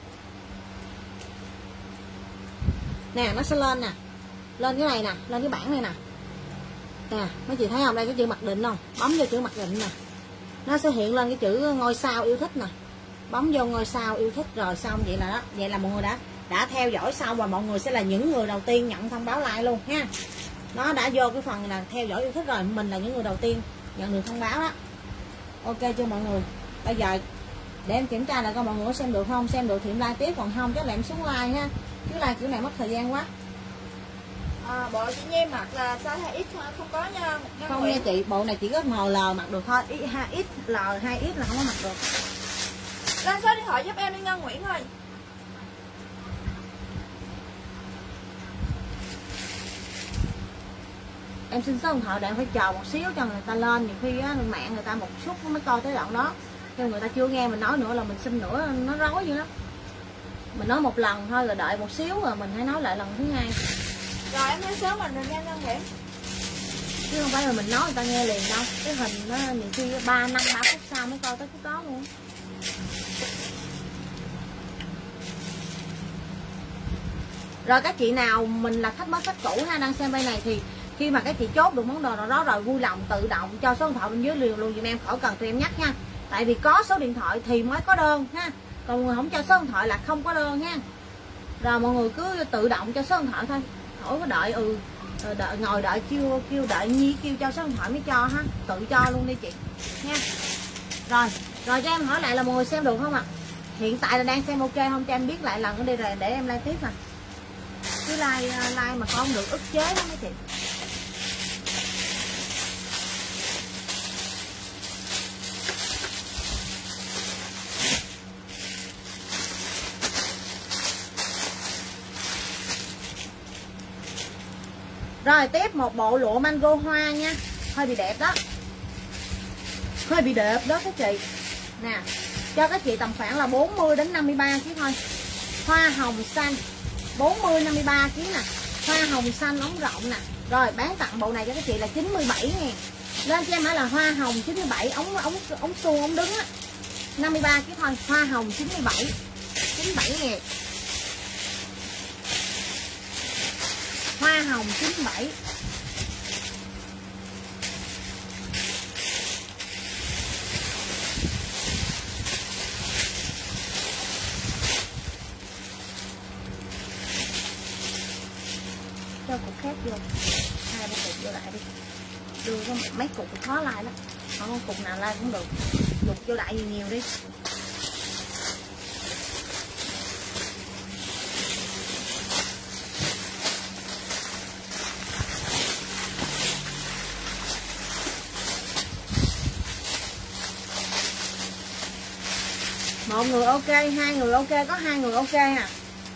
nè, nó sẽ lên nè, lên cái này nè, lên cái bảng này nè. Nè mấy chị thấy không? Đây cái chữ mặc định không? Bấm vô chữ mặc định nè, nó sẽ hiện lên cái chữ ngôi sao yêu thích nè, bấm vô ngôi sao yêu thích rồi xong. Vậy là đó, vậy là mọi người đã đã theo dõi xong, và mọi người sẽ là những người đầu tiên nhận thông báo like luôn ha. Nó đã vô cái phần là theo dõi yêu thích rồi, mình là những người đầu tiên nhận được thông báo đó. Ok chưa mọi người? Bây giờ để em kiểm tra lại coi mọi người có xem được không. Xem được thì em like tiếp, còn không chắc là em xuống like ha, chứ like kiểu này mất thời gian quá. À, bộ chị Nhi mặc là size hai X không có nha. Không nha chị, bộ này chỉ có em lờ mặc được thôi, hai X L hai X là không có mặc được. Lên số điện thoại giúp em đi Ngân Nguyễn ơi. Em xin số điện thoại để em phải chờ một xíu cho người ta lên, nhiều khi á mạng người ta một chút mới coi tới đoạn đó, nhưng người ta chưa nghe mình nói nữa là mình xin nữa nó rối dữ lắm. Mình nói một lần thôi rồi đợi một xíu rồi mình hãy nói lại lần thứ hai. Rồi em nói số mình rồi nha Ngân Nguyễn. chứ không phải là mình nói người ta nghe liền đâu. Cái hình nó nhiều khi ba năm ba phút sau mới coi tới phút đó luôn. Rồi các chị nào mình là khách mới khách cũ ha, đang xem bên này thì khi mà các chị chốt được món đồ nào đó rồi vui lòng tự động cho số điện thoại bên dưới liền luôn giùm em, khỏi cần tụi em nhắc nha. Tại vì có số điện thoại thì mới có đơn ha, còn người không cho số điện thoại là không có đơn ha. Rồi mọi người cứ tự động cho số điện thoại thôi, khỏi có đợi ừ đợi ngồi đợi kêu kêu đợi Nhi kêu cho số điện thoại mới cho ha, tự cho luôn đi chị nha. Rồi rồi cho em hỏi lại là mọi người xem được không ạ? À? Hiện tại là đang xem ok không, cho em biết lại lần nữa đi rồi để em like tiếp nè. Cứ like like mà con được ức chế đó mấy chị. Rồi tiếp một bộ lụa mango hoa nha, hơi bị đẹp đó, hơi bị đẹp đó các chị nè, cho các chị tầm khoảng là bốn mươi đến năm mươi ba ký thôi. Hoa hồng xanh bốn mươi năm mươi ba ký nè, hoa hồng xanh ống rộng nè. Rồi bán tặng bộ này cho các chị là chín mươi bảy ngàn. Lên cho em hỏi là hoa hồng chín mươi bảy ống ống ống suông ống đứng á, năm mươi ba ký thôi. Hoa hồng chín mươi bảy chín mươi bảy ngàn. Hoa hồng chín mươi bảy. Cho cục khác vô, hai ba cục vô lại đi, đưa có mấy cục khó lại lắm, không cục nào lại cũng được, lục vô lại nhiều nhiều đi. Một người ok, hai người ok, có hai người ok à.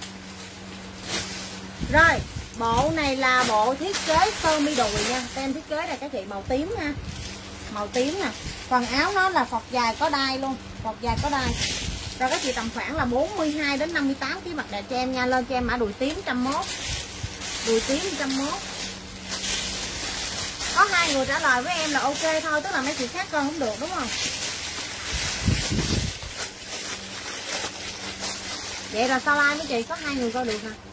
Rồi bộ này là bộ thiết kế sơ mi đùi nha, tem thiết kế này các chị màu tím ha, màu tím nè. Phần áo nó là phọt dài có đai luôn, phọt dài có đai. Rồi các chị tầm khoảng là bốn mươi hai đến năm mươi tám ký mặc đẹp cho em nha. Lên cho em mã đùi tím một trăm mốt, đùi tím một trăm mốt. Có hai người trả lời với em là ok thôi, tức là mấy chị khác con không được đúng không? Vậy là sao like mấy chị có hai người coi được hả?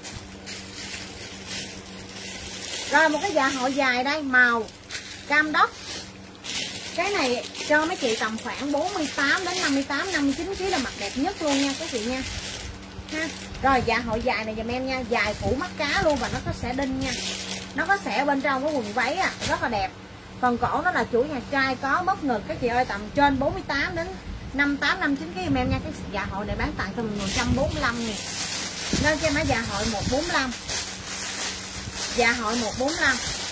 Rồi một cái dạ hội dài đây, màu cam đất. Cái này cho mấy chị tầm khoảng bốn mươi tám đến năm mươi tám, năm mươi chín ký là mặc đẹp nhất luôn nha các chị nha. Ha. Rồi dạ hội dài này dùm em nha, dài phủ mắt cá luôn và nó có xẻ đinh nha. Nó có xẻ bên trong cái quần váy à, rất là đẹp. Phần cổ nó là chuỗi nhà trai có móc ngực các chị ơi, tầm trên bốn mươi tám đến năm mươi tám, năm mươi chín ký dùm em nha. Cái dạ hội này bán tặng cho mình một trăm bốn mươi lăm nghìn. Nên cho em mã dạ hội một trăm bốn mươi lăm. Dạ hội một trăm bốn mươi lăm.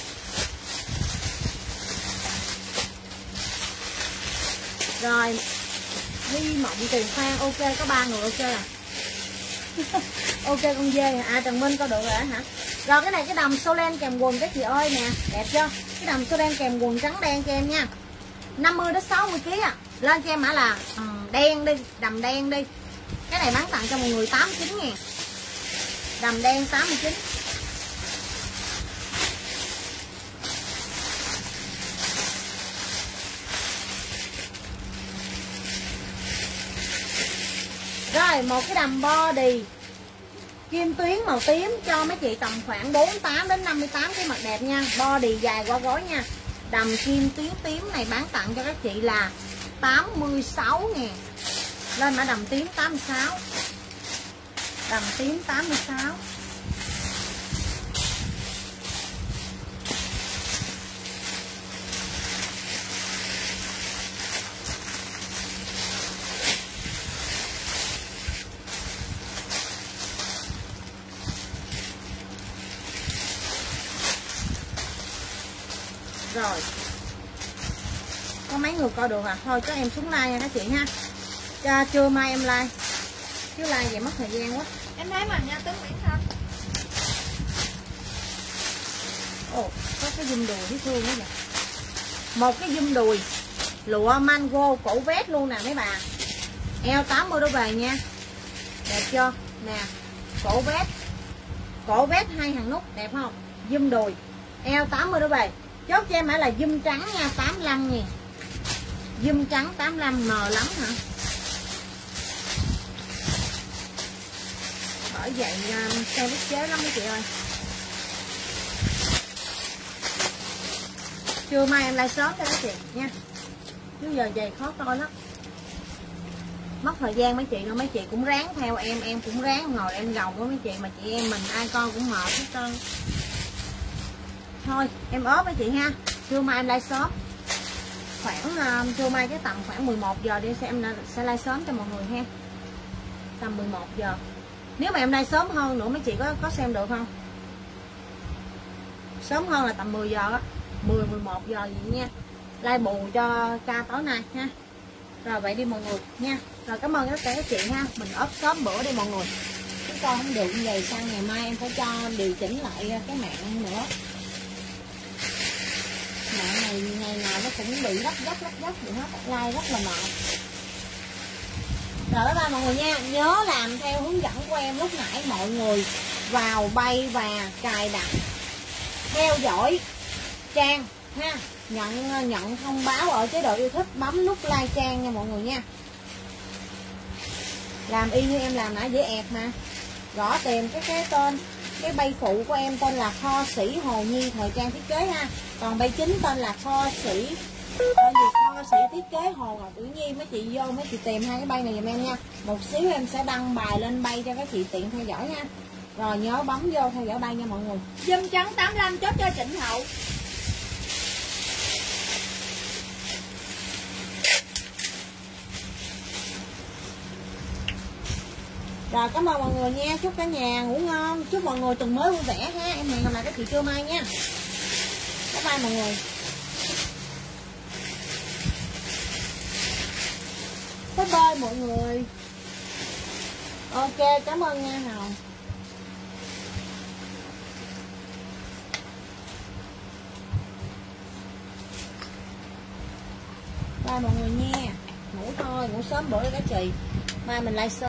Rồi Hy Mộng Tiền Phan ok, có ba người ok à. Ok con dê à, Trần Minh coi được rồi hả? Rồi cái này cái đầm Solen kèm quần các chị ơi nè, đẹp chưa? Cái đầm Solen kèm quần trắng đen cho em nha. năm mươi đến sáu mươi ký à. Lên cho em mã là um, đen đi, đầm đen đi. Cái này bán tặng cho mọi người tám mươi chín ngàn. Đầm đen tám mươi chín. Rồi một cái đầm body kim tuyến màu tím cho mấy chị tầm khoảng bốn mươi tám đến năm mươi tám cái mặt đẹp nha. Body dài qua gối nha. Đầm kim tuyến tím này bán tặng cho các chị là tám mươi sáu ngàn. Lên mã đầm tím tám mươi sáu. Đầm tím tám mươi sáu. Rồi có mấy người coi được à? Thôi cho em xuống like nha các chị ha. Cho, chưa mai em like chứ like vậy mất thời gian quá. Em thấy mình nha, Tuấn Nguyễn Thanh. Ồ có cái zoom đùi thấy thương quá vậy. Một cái zoom đùi lụa mango cổ vest luôn nè mấy bà. Eo tám mươi đổ về nha. Đẹp chưa? Nè cổ vest, cổ vest hai hàng nút đẹp không? Zoom đùi eo tám mươi đổ về. Chốt cho em mã là zoom trắng nha, tám mươi lăm nha. Zoom trắng tám mươi lăm mờ lắm hả? Bởi vậy xe biết chế lắm mấy chị ơi. Trưa mai em like sớm cho các chị nha, chứ giờ về khó coi lắm, mất thời gian mấy chị nữa. Mấy chị cũng ráng theo em, em cũng ráng ngồi em gồng với mấy chị, mà chị em mình ai coi cũng mệt hết trơn. Thôi em ốp mấy chị ha, trưa mai em like sớm khoảng uh, trưa mai cái tầm khoảng mười một giờ đi sẽ em sẽ like sớm cho mọi người ha, tầm mười một giờ. Nếu mà em like sớm hơn nữa mấy chị có có xem được không? Sớm hơn là tầm mười giờ á, mười mười một giờ gì nha, like bù cho ca tối nay ha. Rồi vậy đi mọi người nha. Rồi cảm ơn tất cả các chị ha, mình ốp sớm bữa đi mọi người, chứ con không được như vậy sang ngày mai em phải cho điều chỉnh lại cái mạng nữa. Mạng này ngày nào nó cũng bị lắc dốc lắc dốc gì hết, like rất là mệt. Rồi bye bye mọi người nha, nhớ làm theo hướng dẫn của em lúc nãy mọi người, vào bay và cài đặt theo dõi trang ha, nhận nhận thông báo ở chế độ yêu thích, bấm nút like trang nha mọi người nha. Làm y như em làm nãy dễ ẹt mà. Gõ tìm cái cái tên, cái bay phụ của em tên là Kho Sĩ Hồ Nhi thời trang thiết kế ha. Còn bay chính tên là Kho Sĩ tên gì Kho Sĩ thiết kế Hồ Ngọc Uyển Nhi. Mấy chị vô mấy chị tìm hai cái bay này giùm em nha. Một xíu em sẽ đăng bài lên bay cho các chị tiện theo dõi nha. Rồi nhớ bấm vô theo dõi bay nha mọi người. Zoom trắng tám mươi lăm chốt cho Trịnh Hậu. Rồi cảm ơn mọi người nha, chúc cả nhà ngủ ngon, chúc mọi người tuần mới vui vẻ ha. Em hẹn gặp lại các chị trưa mai nha. Bye bye mọi người. Bye bye mọi người. Ok, cảm ơn nha Hồng. Bye mọi người nha. Ngủ thôi, ngủ sớm bữa các chị. Mai mình like sớm.